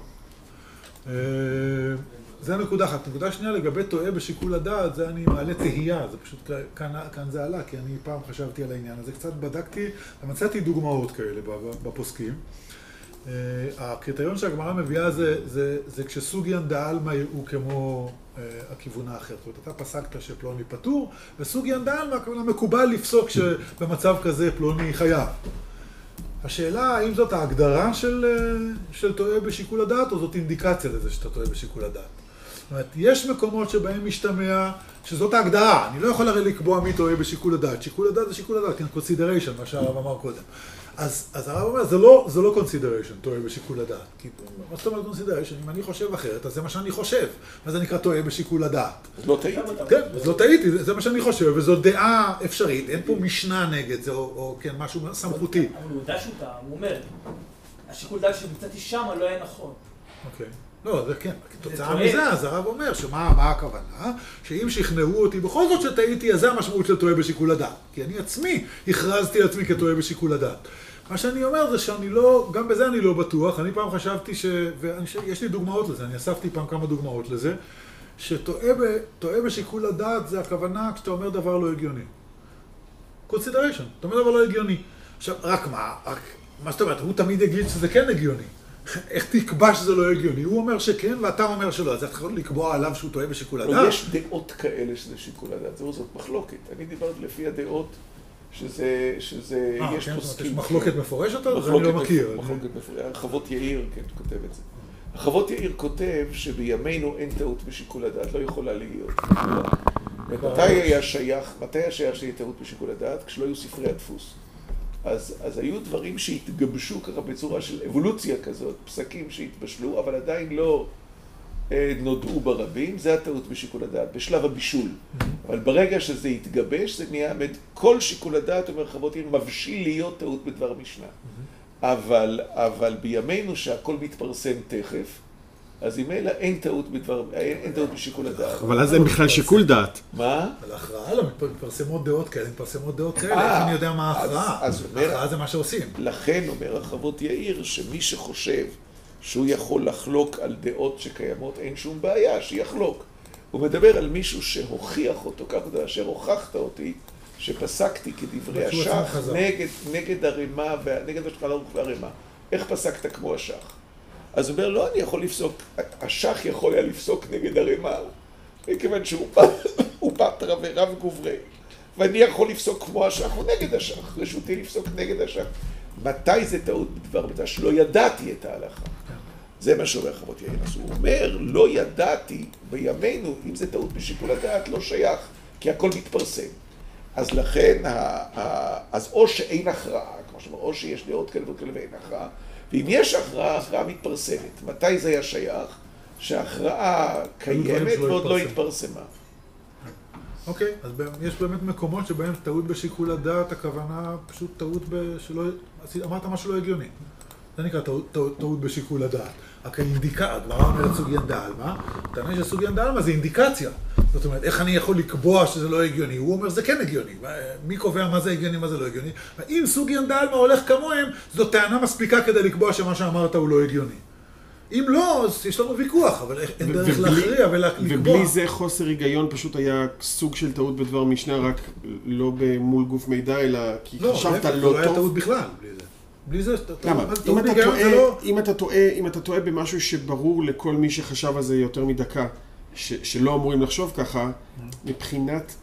זה נקודה אחת. נקודה שנייה לגבי טועה בשיקול הדעת, זה אני מעלה תהייה, זה פשוט כאן זה עלה, כי אני פעם חשבתי על העניין הזה, קצת בדקתי ומצאתי דוגמאות כאלה בפוסקים. הקריטריון שהגמרא מביאה זה, זה, זה כשסוגיין דעלמא הוא כמו הכיוון האחר. זאת אומרת, אתה פסקת שפלוני פטור, וסוגיין דעלמא הכוונה מקובל לפסוק שבמצב כזה פלוני חייב. השאלה האם זאת ההגדרה של, של טועה בשיקול הדעת, או זאת אינדיקציה לזה שאתה טועה בשיקול הדעת. זאת אומרת, יש מקומות שבהם משתמע שזאת ההגדרה. אני לא יכול הרי לקבוע מי טועה בשיקול הדעת. שיקול הדעת זה שיקול הדעת, כן, consideration, מה שהרב אמר קודם. אז, אז הרב אומר, זה לא, זה לא consideration, טועה בשיקול הדעת. כי, מה זאת אומרת consideration? אם אני חושב אחרת, אז זה מה שאני חושב. מה זה נקרא טועה בשיקול הדעת? אז לא טעיתי. כן, אז לא טעיתי, זה מה שאני חושב, וזו דעה אפשרית. אין פה משנה נגד זה, או, או כן, משהו סמכותי. אבל הוא יודע שהוא טעה, הוא אומר, השיקול דעת שמצאתי שם לא היה נכון. אוקיי. לא, זה כן, כתוצאה מזה, אז הרב אומר שמה מה הכוונה? שאם שכנעו אותי בכל זאת שטעיתי, אז זה המשמעות של טועה בשיקול הדעת. כי אני עצמי הכרזתי לעצמי כטועה בשיקול הדעת. מה שאני אומר זה שאני לא, גם בזה אני לא בטוח, אני פעם חשבתי ש... ויש לי דוגמאות לזה, אני אספתי פעם כמה דוגמאות לזה, שטועה בשיקול הדעת זה הכוונה כשאתה אומר דבר לא הגיוני. consideration, אתה אומר דבר לא הגיוני. עכשיו, רק מה? רק, מה זאת אומרת? הוא תמיד יגיד שזה כן הגיוני. איך תקבע שזה לא הגיוני? הוא אומר שכן ואתה אומר שלא, אז אתה יכול לקבוע עליו שהוא טועה בשיקול הדעת. יש דעות כאלה שזה שיקול הדעת, זאת מחלוקת. אני דיברתי לפי הדעות שזה, שזה, יש פוסקים. יש מחלוקת מפורשת? אז אני לא מכיר. מחלוקת מפורשת. חוות יאיר, כן, כותב את זה. חוות יאיר כותב שבימינו אין טעות בשיקול הדעת, לא יכולה להיות. מתי היה שייך, מתי היה שייך שיהיה טעות בשיקול הדעת? כשלא היו ספרי הדפוס. אז, אז היו דברים שהתגבשו ככה בצורה של אבולוציה כזאת, פסקים שהתבשלו, אבל עדיין לא אה, נודעו ברבים, זה הטעות בשיקול הדעת, בשלב הבישול. אבל ברגע שזה התגבש, זה נהיה, כל שיקול הדעת, אומר חוות יאיר, מבשיל להיות טעות בדבר משנה. אבל, אבל בימינו שהכל מתפרסם תכף, אז אם אלא אין טעות בדבר, אין, אין טעות בשיקול הדעת. אבל אז אין בכלל שיקול דעת. מה? על ההכרעה לא מתפרסמות דעות כאלה, מתפרסמות דעות כאלה, איך אני יודע מה ההכרעה? ההכרעה זה מה שעושים. לכן אומר חוות יאיר שמי שחושב שהוא יכול לחלוק על דעות שקיימות, אין שום בעיה, שיחלוק. הוא מדבר על מישהו שהוכיח אותו, כך הוא אשר הוכחת אותי, שפסקתי כדברי השח נגד, נגד הרמה, נגד השולחן ערוך והרמה. איך פסקת כמו השח? אז הוא אומר, לא, אני יכול לפסוק, השח יכול היה לפסוק נגד הרמה, מכיוון שהוא פטרה ורב גוברי, ואני יכול לפסוק כמו השח או נגד השח, רשותי לפסוק נגד השח. מתי זה טעות בדבר מתי? שלא ידעתי את ההלכה. זה מה שאומר חוות יאיר. אז הוא אומר, לא ידעתי בימינו, אם זה טעות בשיקול הדעת, לא שייך, כי הכל מתפרסם. אז לכן, אז או שאין הכרעה, כמו שאומר, או שיש דעות כאלה וכאלה ואין הכרעה, ואם יש הכרעה, הכרעה מתפרסמת. מתי זה היה שייך? שההכרעה קיימת ועוד לא התפרסמה. אוקיי, אז יש באמת מקומות שבהם טעות בשיקול הדעת, הכוונה פשוט טעות שלא, אמרת משהו לא הגיוני. זה נקרא טעות בשיקול הדעת. רק האינדיקציה, הגמרא אומרת סוגיין דעלמא, טענה שסוגיין דעלמא זה אינדיקציה. זאת אומרת, איך אני יכול לקבוע שזה לא הגיוני? הוא אומר, זה כן הגיוני. מי קובע מה זה הגיוני, מה זה לא הגיוני? אם סוגיין דעלמא הולך כמוהם, זו טענה מספיקה כדי לקבוע שמה שאמרת הוא לא הגיוני. אם לא, אז יש לנו ויכוח, אבל אין דרך להכריע ולקבוע. ובלי זה חוסר היגיון פשוט היה סוג של טעות בדבר משנה, רק לא מול גוף מידע, אלא כי חשבת לא טוב. לא, לא היה טעות בכלל, בלי זה. בלי זה, למה? אם אתה טועה במשהו שברור לכל מי שחשב על זה יותר מדקה, שלא אמורים לחשוב ככה, מבחינת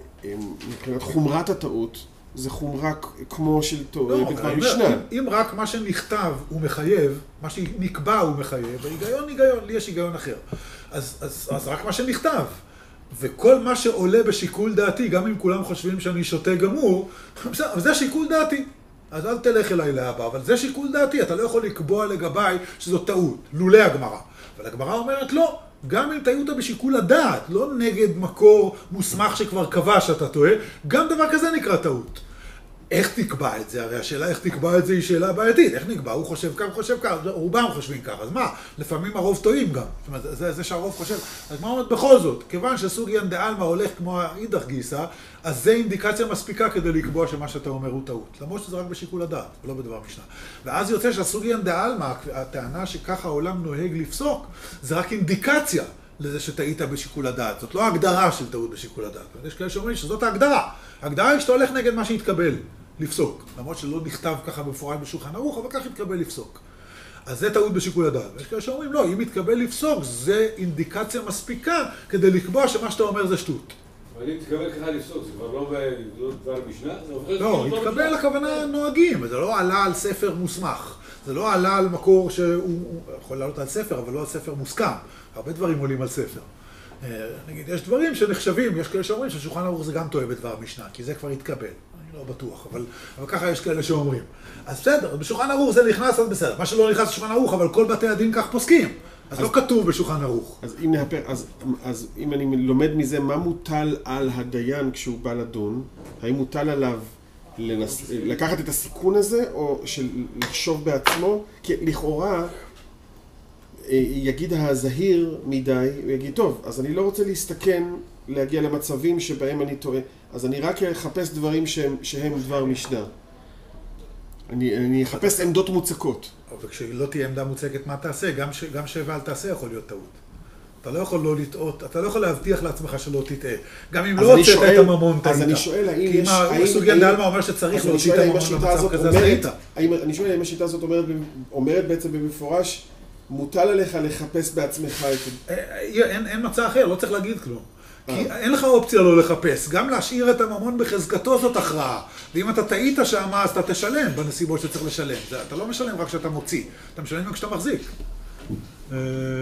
חומרת הטעות, זה חומרה כמו של טועה בדבר משנה. אם רק מה שנכתב הוא מחייב, מה שנקבע הוא מחייב, ההיגיון היגיון, לי יש היגיון אחר. אז רק מה שנכתב. וכל מה שעולה בשיקול דעתי, גם אם כולם חושבים שאני שותה גמור, זה שיקול דעתי. אז אל תלך אליי להבא, אבל זה שיקול דעתי, אתה לא יכול לקבוע לגביי שזו טעות, לולא הגמרא. אבל הגמרא אומרת לא, גם אם טעית בשיקול הדעת, לא נגד מקור מוסמך שכבר קבע שאתה טועה, גם דבר כזה נקרא טעות. איך תקבע את זה? הרי השאלה איך תקבע את זה היא שאלה בעייתית. איך נקבע? הוא חושב כך, הוא חושב כך, רובם חושבים כך. אז מה? לפעמים הרוב טועים גם. זאת אומרת, זה, זה שהרוב חושב. אז מה אומרת בכל זאת? כיוון שסוגיין דעלמא הולך כמו האידך גיסא, אז זה אינדיקציה מספיקה כדי לקבוע שמה שאתה אומר הוא טעות. למרות שזה רק בשיקול הדעת, ולא בדבר משנה. ואז יוצא שהסוגיין דעלמא, הטענה שככה העולם נוהג לפסוק, זה רק אינדיקציה לזה שטעית בשיקול הדעת. זאת לא ההגדרה של טעות בשיקול הדעת. יש כאלה שאומרים שזאת ההגדרה. ההגדרה היא שאתה הולך נגד מה שהתקבל לפסוק. למרות שלא נכתב ככה בפורש בשולחן ערוך, אבל כך התקבל לפסוק. אז זה טעות בשיקול הדעת. ויש כאלה שאומרים, לא, אם התקבל לפסוק, זה אינדיקציה מספיקה כדי לקבוע שמה שאתה אומר זה שטות. אבל אם תקבל ככה לפסוק, זה כבר לא דבר משנה? לא, התקבל הכוונה נוהגים, זה לא עלה על ספר מוסמך. זה לא עלה על מקור שהוא יכול לעלות על ספר, אבל לא על ספר מוסכם. הרבה דברים עולים על ספר. נגיד, יש דברים שנחשבים, יש כאלה שאומרים ששולחן ערוך זה גם טועה בדבר משנה, כי זה כבר התקבל. אני לא בטוח, אבל, אבל ככה יש כאלה שאומרים. אז בסדר, בשולחן ערוך זה נכנס, אז בסדר. מה שלא נכנס לשולחן ערוך, אבל כל בתי הדין כך פוסקים. אז, אז לא כתוב בשולחן ערוך. אז אם נהפר, אז, אז אם אני לומד מזה, מה מוטל על הדיין כשהוא בא לדון? האם מוטל עליו לנס... לקחת את הסיכון הזה, או של לחשוב בעצמו? כי לכאורה, יגיד הזהיר מדי, הוא יגיד, טוב, אז אני לא רוצה להסתכן, להגיע למצבים שבהם אני טועה, אז אני רק אחפש דברים שהם, שהם דבר משנה. אני, אני אחפש עמדות מוצקות. אבל כשלא תהיה עמדה מוצקת, מה תעשה? גם, ש, גם שאבל תעשה יכול להיות טעות. אתה לא יכול לא לטעות, אתה לא יכול להבטיח לעצמך שלא תטעה. גם אם לא הוצאת את הממון, טעית. אז אני שואל, האם יש... כי אם סוגיין דעלמא אומר שצריך להוציא את הממון למצב כזה, אז טעית. אני שואל, האם השיטה הזאת אומרת, אומרת בעצם במפורש, מוטל עליך לחפש בעצמך את זה? אין, אין מצע אחר, לא צריך להגיד כלום. כי אין לך אופציה לא לחפש. גם להשאיר את הממון בחזקתו זאת הכרעה. ואם אתה טעית שם, אז אתה תשלם בנסיבות שצריך לשלם. אתה לא משלם רק כשאתה מוציא, אתה משלם גם כשאתה מחזיק. אבל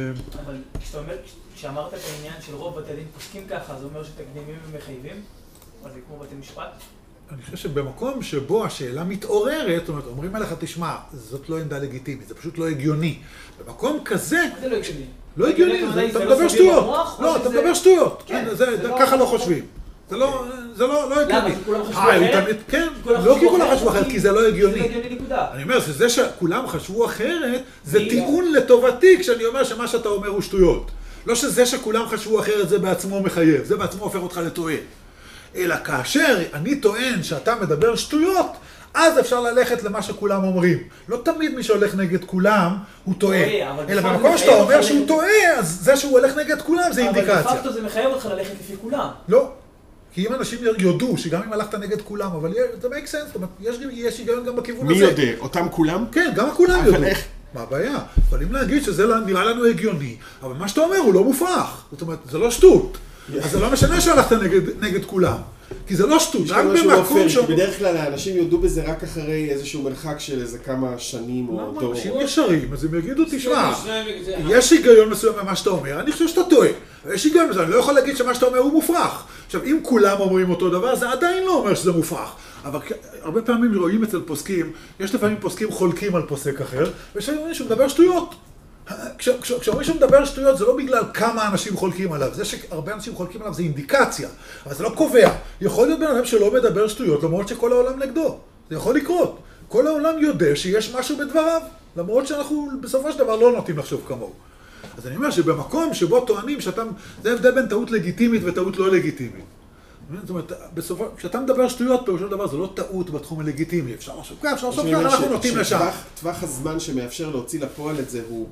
כשאמרת את העניין של רוב בתי הדין פוסקים ככה, זה אומר שתקדימים הם מחייבים? אז זה כמו בתי משפט? אני חושב שבמקום שבו השאלה מתעוררת, זאת אומרת, אומרים עליך, תשמע, זאת לא עמדה לגיטימית, זה פשוט לא הגיוני. במקום כזה... זה לא הגיוני. לא הגיוני, אתה מדבר שטויות. לא, אתה מדבר שטויות. ככה לא חושבים. זה לא, זה לא, לא הגיוני. למה? כי כולם חשבו אחרת? כן, לא כי כולם חשבו אחרת, כי זה לא הגיוני. זה לא הגיוני נקודה. אני אומר שזה שכולם חשבו אחרת, זה טיעון לטובתי כשאני אומר שמה שאתה אומר הוא שטויות. לא שזה שכולם חשבו אחרת זה בעצמו מחייב, זה בעצמו הופך אותך לטועה. אלא כאשר אני טוען שאתה מדבר שטויות, אז אפשר ללכת למה שכולם אומרים. לא תמיד מי שהולך נגד כולם הוא טועה. אלא במקום שאתה אומר שהוא טועה, אז זה שהוא הולך נגד כולם זה אינדיקציה. אבל בפקטו זה מחייב אותך ללכת לפי כולם. לא. כי אם אנשים יודו שגם אם הלכת נגד כולם, אבל זה make sense, זאת אומרת, יש היגיון גם בכיוון הזה. מי יודע? אותם כולם? כן, גם הכולם יודו. אבל איך? מה הבעיה? יכולים להגיד שזה נראה לנו הגיוני, אבל מה שאתה אומר הוא לא מופרך. זאת אומרת, זה לא שטות. אז זה לא משנה שהלכת נגד כולם. כי זה לא שטות, רק במקום ש... בדרך כלל האנשים יודו בזה רק אחרי איזשהו מרחק של איזה כמה שנים או דור. אנשים ישרים, אז הם יגידו, תשמע, יש היגיון מסוים במה שאתה אומר, אני חושב שאתה טועה. יש היגיון מסוים, אני לא יכול להגיד שמה שאתה אומר הוא מופרך. עכשיו, אם כולם אומרים אותו דבר, זה עדיין לא אומר שזה מופרך. אבל הרבה פעמים רואים אצל פוסקים, יש לפעמים פוסקים חולקים על פוסק אחר, ויש לפעמים שהוא מדבר שטויות. כשאומרים שהוא מדבר שטויות זה לא בגלל כמה אנשים חולקים עליו, זה שהרבה אנשים חולקים עליו זה אינדיקציה, אבל זה לא קובע. יכול להיות בן אדם שלא מדבר שטויות למרות שכל העולם נגדו, זה יכול לקרות. כל העולם יודע שיש משהו בדבריו, למרות שאנחנו בסופו של דבר לא נוטים לחשוב כמוהו. אז אני אומר שבמקום שבו טוענים שאתה, זה הבדל בין טעות לגיטימית וטעות לא לגיטימית. זאת אומרת, בסופו, כשאתה מדבר שטויות פירושו של דבר, זה לא טעות בתחום הלגיטימי, אפשר לחשוב כך, אפשר לחשוב כך, אנחנו נוטים לשם. טווח הזמן שמאפשר להוציא לפועל את זה הוא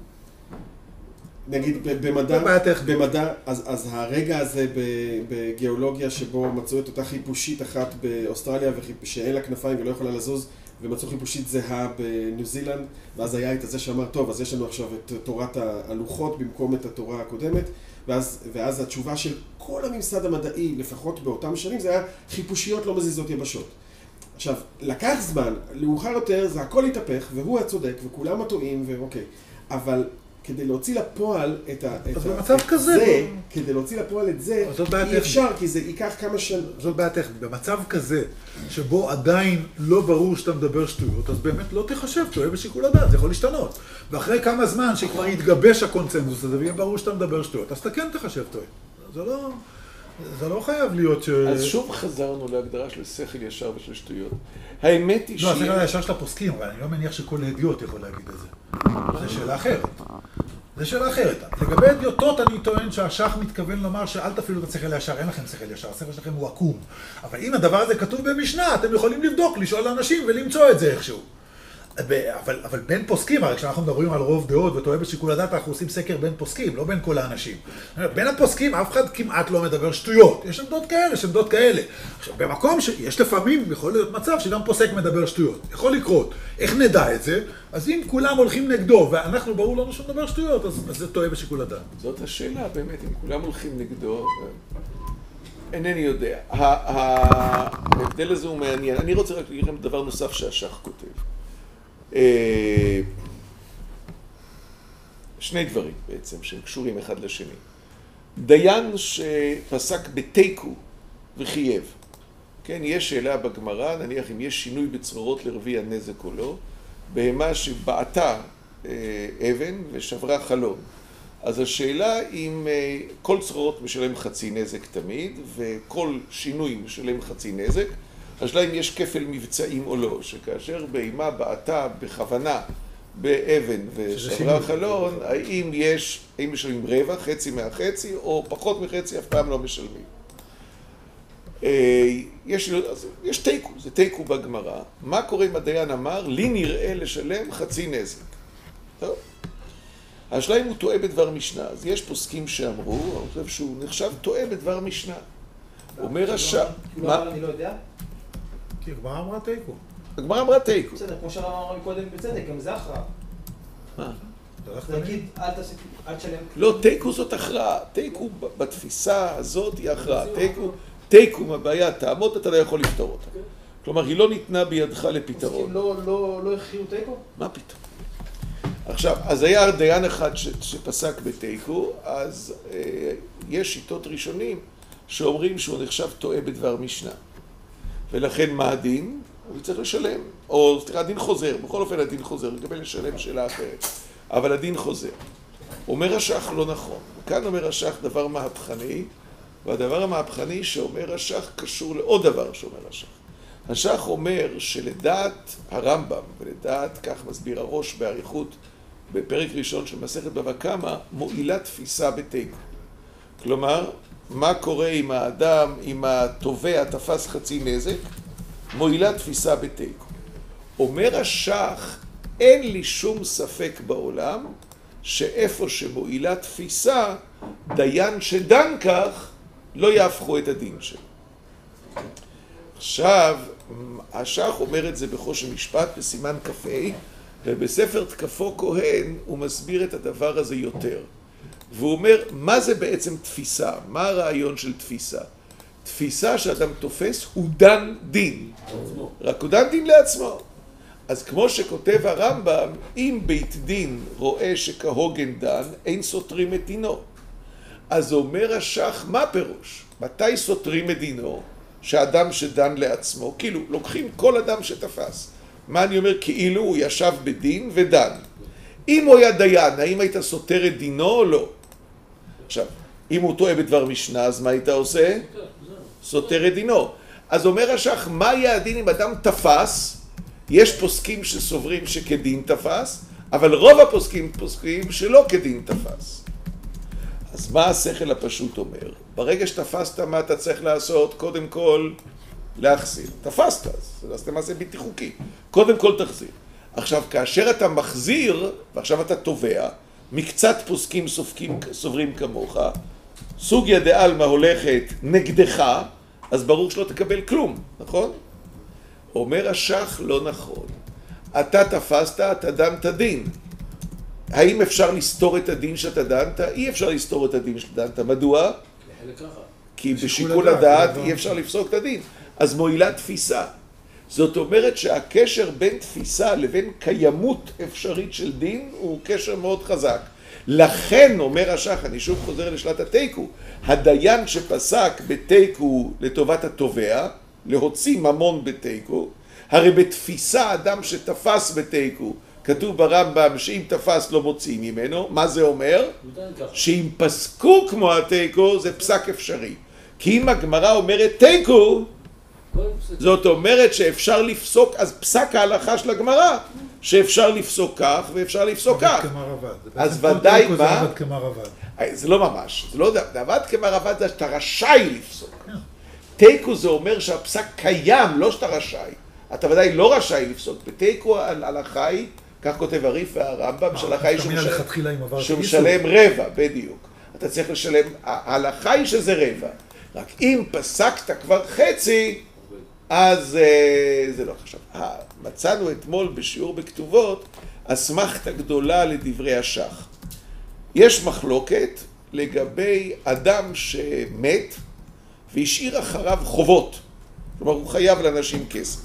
נגיד במדע, במדע, אז, אז הרגע הזה בגיאולוגיה שבו מצאו את אותה חיפושית אחת באוסטרליה שאין לה כנפיים ולא יכולה לזוז ומצאו חיפושית זהה בניו זילנד ואז היה את זה שאמר טוב אז יש לנו עכשיו את תורת הלוחות במקום את התורה הקודמת ואז, ואז התשובה של כל הממסד המדעי לפחות באותם שנים זה היה חיפושיות לא מזיזות יבשות. עכשיו לקח זמן, לאוחר יותר זה הכל התהפך והוא הצודק וכולם הטועים ואוקיי אבל כדי להוציא לפועל את ה... אז במצב כזה... כדי להוציא לפועל את זה, אי אפשר, כי זה ייקח כמה שנים. זאת בעיה טכנית. במצב כזה, שבו עדיין לא ברור שאתה מדבר שטויות, אז באמת לא תחשב, טועה בשיקול הדעת, זה יכול להשתנות. ואחרי כמה זמן שכבר יתגבש הקונצנזוס הזה, ויהיה ברור שאתה מדבר שטויות, אז אתה כן תחשב טועה. זה לא... זה לא חייב להיות ש... אז שוב חזרנו להגדרה של שכל ישר ושל שטויות. האמת היא ש... לא, השכל הישר של הפוסקים, אבל אני לא מניח שכל הדיוט יכול להגיד את זה. זו שאלה אחרת. זו שאלה אחרת. לגבי הדיוטות אני טוען שהשח מתכוון לומר שאל תפעילו את השכל הישר, אין לכם שכל ישר, השכל שלכם הוא עקום. אבל אם הדבר הזה כתוב במשנה, אתם יכולים לבדוק, לשאול לאנשים ולמצוא את זה איכשהו. אבל, אבל בין פוסקים, הרי כשאנחנו מדברים על רוב דעות וטועה בשיקול הדעת, אנחנו עושים סקר בין פוסקים, לא בין כל האנשים. בין הפוסקים אף אחד כמעט לא מדבר שטויות. יש עמדות כאלה, יש עמדות כאלה. עכשיו, במקום שיש לפעמים, יכול להיות מצב שגם פוסק מדבר שטויות. יכול לקרות. איך נדע את זה? אז אם כולם הולכים נגדו, ואנחנו ברור לנו שהוא מדבר שטויות, אז, אז זה טועה בשיקול הדעת. זאת השאלה באמת, אם כולם הולכים נגדו, אינני יודע. ההבדל הזה הוא מעניין. אני רוצה רק להגיד לכם דבר נוסף שהשח כותב. שני דברים בעצם שהם קשורים אחד לשני. דיין שפסק בתיקו וחייב. כן, יש שאלה בגמרא, נניח אם יש שינוי בצרורות לרביע נזק או לא, בהמה שבעטה אבן ושברה חלון. אז השאלה אם כל צרורות משלם חצי נזק תמיד, וכל שינוי משלם חצי נזק, השאלה אם יש כפל מבצעים או לא, שכאשר בהמה בעטה בכוונה באבן ושברה חלון, האם יש, האם משלמים רבע, חצי מהחצי, או פחות מחצי, אף פעם לא משלמים. יש, יש תיקו, זה תיקו בגמרא. מה קורה אם הדיין אמר? לי נראה לשלם חצי נזק. טוב. השאלה אם הוא טועה בדבר משנה. אז יש פוסקים שאמרו, אני חושב שהוא נחשב טועה בדבר משנה. אומר השע... מה? אני לא יודע. כי הגמרא אמרה תיקו. הגמרא אמרה תיקו. בסדר, כמו שהרב אמר קודם בצדק, גם זה הכרעה. מה? תגיד, אל תשלם. לא, תיקו זאת הכרעה. תיקו בתפיסה הזאת היא הכרעה. תיקו, תיקו מהבעיה, תעמוד, אתה לא יכול לפתור אותה. כלומר, היא לא ניתנה בידך לפתרון. לא הכריעו תיקו? מה פתאום? עכשיו, אז היה דיין אחד שפסק בתיקו, אז יש שיטות ראשונים שאומרים שהוא נחשב טועה בדבר משנה. ולכן מה הדין? הוא צריך לשלם. או, סליחה, הדין חוזר. בכל אופן הדין חוזר. הוא מקבל לשלם שאלה אחרת. אבל הדין חוזר. אומר השח לא נכון. כאן אומר השח דבר מהפכני, והדבר המהפכני שאומר השח קשור לעוד דבר שאומר השח. השח אומר שלדעת הרמב"ם, ולדעת כך מסביר הראש באריכות, בפרק ראשון של מסכת בבא קמא, מועילה תפיסה בתיקו. כלומר, מה קורה אם האדם, אם התובע תפס חצי נזק? מועילה תפיסה בתיקו. אומר השח, אין לי שום ספק בעולם, שאיפה שמועילה תפיסה, דיין שדן כך, לא יהפכו את הדין שלו. עכשיו, השח אומר את זה בחושן משפט בסימן כ"ה, ובספר תקפו כהן הוא מסביר את הדבר הזה יותר. והוא אומר, מה זה בעצם תפיסה? מה הרעיון של תפיסה? תפיסה שאדם תופס הוא דן דין. רק הוא דן דין לעצמו. אז כמו שכותב הרמב"ם, אם בית דין רואה שכהוגן דן, אין סותרים את דינו. אז אומר השח, מה פירוש? מתי סותרים את דינו? שאדם שדן לעצמו, כאילו, לוקחים כל אדם שתפס. מה אני אומר? כאילו הוא ישב בדין ודן. אם הוא היה דיין, האם היית סותר את דינו או לא? עכשיו, אם הוא טועה בדבר משנה, אז מה היית עושה? סותר את דינו. אז אומר השח, מה יהיה הדין אם אדם תפס? יש פוסקים שסוברים שכדין תפס, אבל רוב הפוסקים פוסקים שלא כדין תפס. אז מה השכל הפשוט אומר? ברגע שתפסת מה אתה צריך לעשות? קודם כל להחזיר. תפסת, אז זה מעשה בלתי חוקי. קודם כל תחזיר. עכשיו, כאשר אתה מחזיר, ועכשיו אתה תובע, מקצת פוסקים סופקים, סוברים כמוך, סוגיה דעלמא הולכת נגדך, אז ברור שלא תקבל כלום, נכון? אומר השח לא נכון. אתה תפסת, אתה דנת דין. האם אפשר לסתור את הדין שאתה דנת? אי אפשר לסתור את הדין שאתה דנת. מדוע? כי בשיקול הדעת אי אפשר לפסוק את הדין. אז מועילה תפיסה. זאת אומרת שהקשר בין תפיסה לבין קיימות אפשרית של דין הוא קשר מאוד חזק. לכן אומר השח, אני שוב חוזר לשאלת התיקו, הדיין שפסק בתיקו לטובת התובע, להוציא ממון בתיקו, הרי בתפיסה אדם שתפס בתיקו, כתוב ברמב"ם שאם תפס לא מוצאים ממנו, מה זה אומר? שאם פסקו כמו התיקו זה פסק אפשרי. כי אם הגמרא אומרת תיקו, זאת אומרת שאפשר לפסוק, אז פסק ההלכה של הגמרא, שאפשר לפסוק כך ואפשר לפסוק כך. אז ודאי מה? זה לא ממש, זה לא עבד כמרבד, זה שאתה רשאי לפסוק. תיקו זה אומר שהפסק קיים, לא שאתה רשאי. אתה ודאי לא רשאי לפסוק. בתיקו ההלכה היא, כך כותב הריף והרמב"ם, שההלכה היא שהוא משלם רבע, בדיוק. אתה צריך לשלם, ההלכה היא שזה רבע. רק אם פסקת כבר חצי, אז זה לא חשוב. מצאנו אתמול בשיעור בכתובות, אסמכתה גדולה לדברי השח. יש מחלוקת לגבי אדם שמת והשאיר אחריו חובות. כלומר, הוא חייב לאנשים כסף.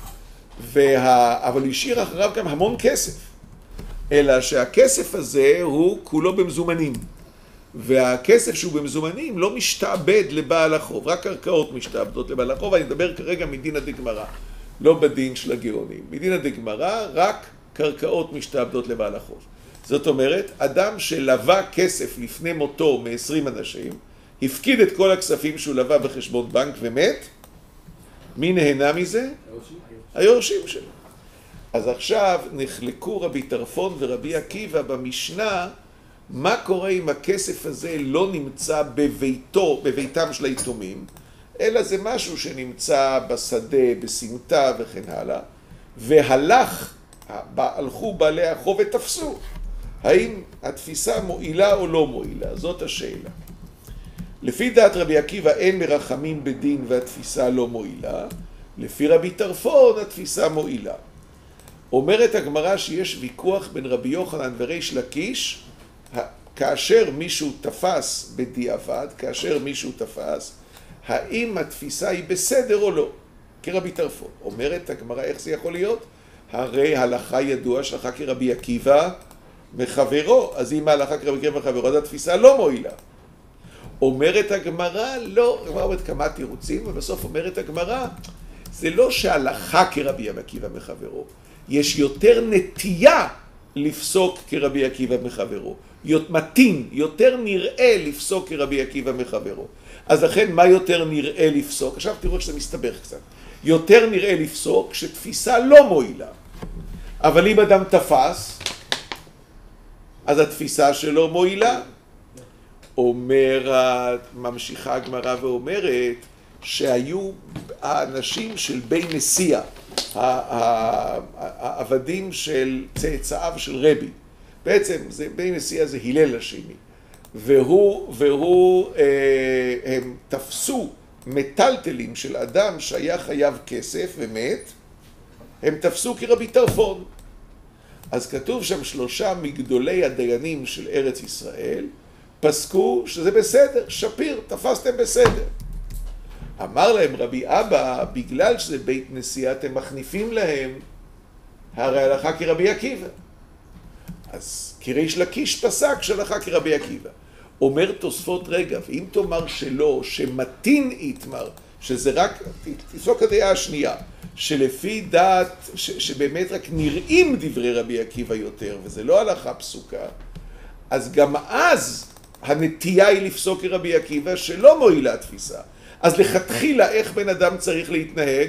וה... אבל השאיר אחריו גם המון כסף. אלא שהכסף הזה הוא כולו במזומנים. והכסף שהוא במזומנים לא משתעבד לבעל החוב, רק קרקעות משתעבדות לבעל החוב, ואני מדבר כרגע מדינא דגמרא, לא בדין של הגאונים. מדינא דגמרא רק קרקעות משתעבדות לבעל החוב. זאת אומרת, אדם שלווה כסף לפני מותו מ-עשרים אנשים, הפקיד את כל הכספים שהוא לווה בחשבון בנק ומת, מי נהנה מזה? היורשים שלו. אז עכשיו נחלקו רבי טרפון ורבי עקיבא במשנה, מה קורה אם הכסף הזה לא נמצא בביתו, בביתם של היתומים, אלא זה משהו שנמצא בשדה, בסמטה וכן הלאה, והלך, הלכו בעלי החוב ותפסו. האם התפיסה מועילה או לא מועילה? זאת השאלה. לפי דעת רבי עקיבא אין מרחמים בדין והתפיסה לא מועילה, לפי רבי טרפון התפיסה מועילה. אומרת הגמרא שיש ויכוח בין רבי יוחנן וריש לקיש, כאשר מישהו תפס בדיעבד, כאשר מישהו תפס, האם התפיסה היא בסדר או לא? כרבי טרפון. אומרת הגמרא, איך זה יכול להיות? הרי הלכה ידוע שלך כרבי עקיבא מחברו, אז אם ההלכה כרבי עקיבא מחברו, אז התפיסה לא מועילה. אומרת הגמרא, לא, הגמרא אומרת כמה תירוצים, ובסוף אומרת הגמרא, זה לא שהלכה כרבי עקיבא מחברו, יש יותר נטייה לפסוק כרבי עקיבא מחברו, מתאים, יותר נראה לפסוק כרבי עקיבא מחברו. אז לכן מה יותר נראה לפסוק? עכשיו תראו שזה מסתבך קצת. יותר נראה לפסוק שתפיסה לא מועילה. אבל אם אדם תפס, אז התפיסה שלו מועילה. אומרת, ממשיכה הגמרא ואומרת, שהיו האנשים של בי נשיאה, העבדים של צאצאיו של רבי. בעצם זה, בי נשיאה זה הלל השני. והוא, והוא, אה, הם תפסו מטלטלים של אדם שהיה חייב כסף ומת, הם תפסו כרבי טרפון. אז כתוב שם שלושה מגדולי הדיינים של ארץ ישראל, פסקו שזה בסדר, שפיר, תפסתם בסדר. אמר להם רבי אבא, בגלל שזה בית נשיאה אתם מחניפים להם, הרי הלכה כרבי עקיבא. אז כריש לקיש פסק שהלכה כרבי עקיבא. אומר תוספות רגע, ואם תאמר שלא, שמתין יתמר, שזה רק, תפסוק הדעה השנייה, שלפי דעת, ש, שבאמת רק נראים דברי רבי עקיבא יותר, וזה לא הלכה פסוקה, אז גם אז הנטייה היא לפסוק כרבי עקיבא שלא מועילה התפיסה. אז לכתחילה איך בן אדם צריך להתנהג?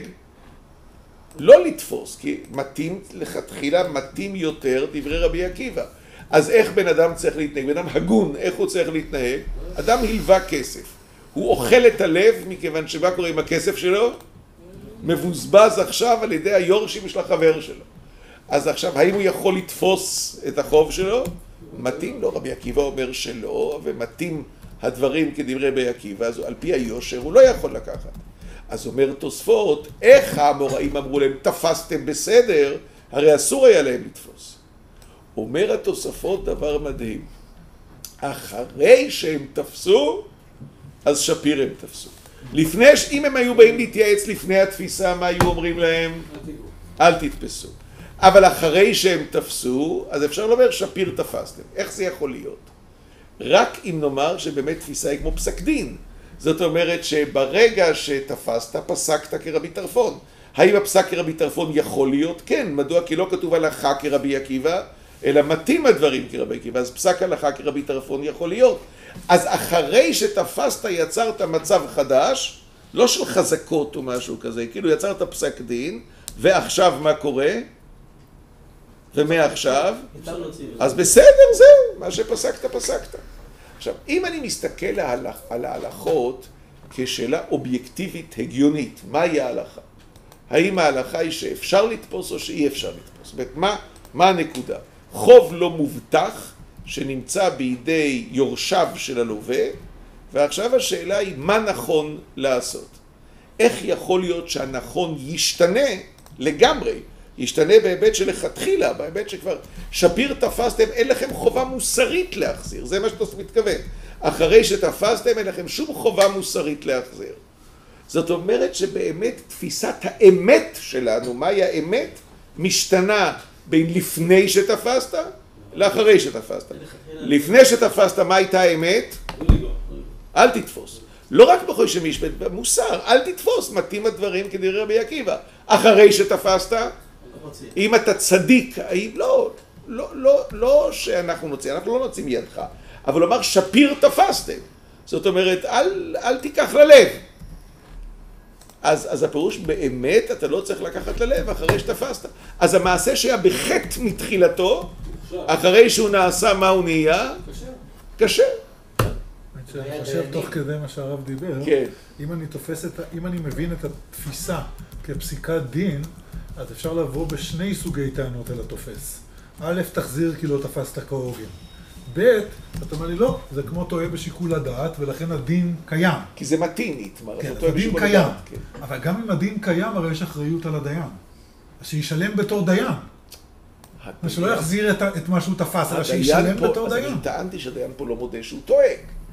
לא לתפוס, כי מתאים לכתחילה, מתאים יותר דברי רבי עקיבא. אז איך בן אדם צריך להתנהג? בן אדם הגון, איך הוא צריך להתנהג? אדם הלווה כסף. הוא אוכל את הלב מכיוון שמה קורה עם הכסף שלו? מבוזבז עכשיו על ידי היורשים של החבר שלו. אז עכשיו, האם הוא יכול לתפוס את החוב שלו? מתאים לו, רבי עקיבא אומר שלא, ומתאים הדברים כדברי רבי עקיבא, אז על פי היושר הוא לא יכול לקחת. אז אומר תוספות, איך האמוראים אמרו להם, תפסתם בסדר, הרי אסור היה להם לתפוס. אומר התוספות דבר מדהים, אחרי שהם תפסו, אז שפיר הם תפסו. לפני, אם הם היו באים להתייעץ לפני התפיסה, מה היו אומרים להם? אל תתפסו. אבל אחרי שהם תפסו, אז אפשר לומר שפיר תפסתם. איך זה יכול להיות? רק אם נאמר שבאמת תפיסה היא כמו פסק דין. זאת אומרת שברגע שתפסת, פסקת כרבי טרפון. האם הפסק כרבי טרפון יכול להיות? כן. מדוע? כי לא כתוב הלכה כרבי עקיבא, אלא מתאים הדברים כרבי עקיבא. אז פסק הלכה כרבי טרפון יכול להיות. אז אחרי שתפסת, יצרת מצב חדש, לא של חזקות או משהו כזה, כאילו יצרת פסק דין, ועכשיו מה קורה? ומעכשיו, אז בסדר, זהו, מה שפסקת, פסקת. עכשיו, אם אני מסתכל על ההלכות כשאלה אובייקטיבית הגיונית, מהי ההלכה? האם ההלכה היא שאפשר לתפוס או שאי אפשר לתפוס? זאת אומרת, מה, מה הנקודה? חוב לא מובטח שנמצא בידי יורשיו של הלווה, ועכשיו השאלה היא מה נכון לעשות. איך יכול להיות שהנכון ישתנה לגמרי? ישתנה בהיבט שלכתחילה, בהיבט שכבר שפיר תפסתם, אין לכם חובה מוסרית להחזיר. זה מה שאתה מתכוון. אחרי שתפסתם, אין לכם שום חובה מוסרית להחזיר. זאת אומרת שבאמת תפיסת האמת שלנו, מהי האמת, משתנה בין לפני שתפסת לאחרי שתפסת. לפני שתפסת, מה הייתה האמת? אל תתפוס. לא רק בחוי שמשפט, במוסר, אל תתפוס, מתאים הדברים כדברי רבי עקיבא. אחרי שתפסת, אם אתה צדיק, האם לא, לא, לא, לא שאנחנו נוציא, אנחנו לא נוציא מידך, אבל לומר שפיר תפסתם. זאת אומרת, אל, אל תיקח ללב. אז, אז הפירוש באמת אתה לא צריך לקחת ללב אחרי שתפסת. אז המעשה שהיה בחטא מתחילתו, אחרי שהוא נעשה מה הוא נהיה? קשה. אני חושב תוך כדי מה שהרב דיבר, אם אני תופס את, אם אני מבין את התפיסה כפסיקת דין, אז אפשר לבוא בשני סוגי טענות אל התופס. א', תחזיר כי לא תפסת כהוגן. ב', אתה אומר לי לא, זה כמו טועה בשיקול הדעת, ולכן הדין קיים. כי זה מתאים, נתמר. כן, הדין קיים. אבל גם אם הדין קיים, הרי יש אחריות על הדיין. אז שישלם בתור דיין. שלא יחזיר את מה שהוא תפס, אלא שישלם בתור דיין. אז אני טענתי שהדיין פה לא מודה שהוא טועה.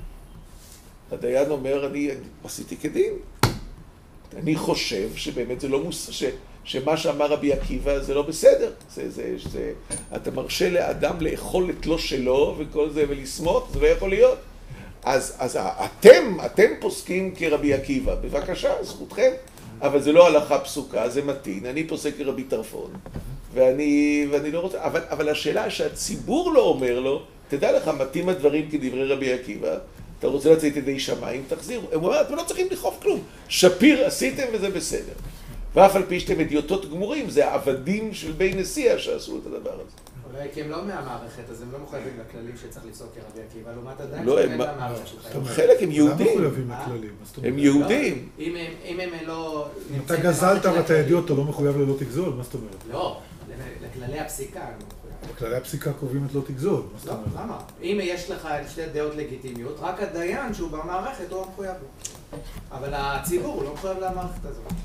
הדיין אומר, אני עשיתי כדין. אני חושב שבאמת זה לא מוס... ש... שמה שאמר רבי עקיבא זה לא בסדר. זה, זה, זה... אתה מרשה לאדם לאכול את לא שלו וכל זה ולסמות, זה לא יכול להיות. אז, אז אתם, אתם פוסקים כרבי עקיבא, בבקשה, זכותכם. אבל זה לא הלכה פסוקה, זה מתאים, אני פוסק כרבי טרפון, ואני, ואני לא רוצה, אבל, אבל השאלה שהציבור לא אומר לו, תדע לך, מתאים הדברים כדברי רבי עקיבא, אתה רוצה לצאת ידי שמיים, תחזירו. הם אומרים, אתם לא צריכים לכוף כלום. שפיר עשיתם וזה בסדר. ואף על פי שאתם אדיוטות גמורים, זה העבדים של בי נשיאה שעשו את הדבר הזה. אולי כי הם לא מהמערכת, אז הם לא מחויבים לכללים שצריך לפסוק כרבי עקיבא, לעומת עדיין לא, שהם הם- מהמערכת שלך. חלק הם למה יהודים. מחויבים לכללים? מה זאת אומרת? הם יהודים. אם הם- אם הם לא... אם אתה נמצאים גזלת במערכת ואתה של אדיוט, אתה לא מחויב ללא תגזול, מה זאת אומרת? לא, לכללי הפסיקה הם לא מחויבים. כללי הפסיקה קובעים את לא תגזול, מה זאת לא, אומרת? למה? אם יש לך שתי דעות לגיטימיות, רק הדיין שהוא במערכת הוא המחויב לו. אבל הציבור הוא לא מחויב למערכת הזאת.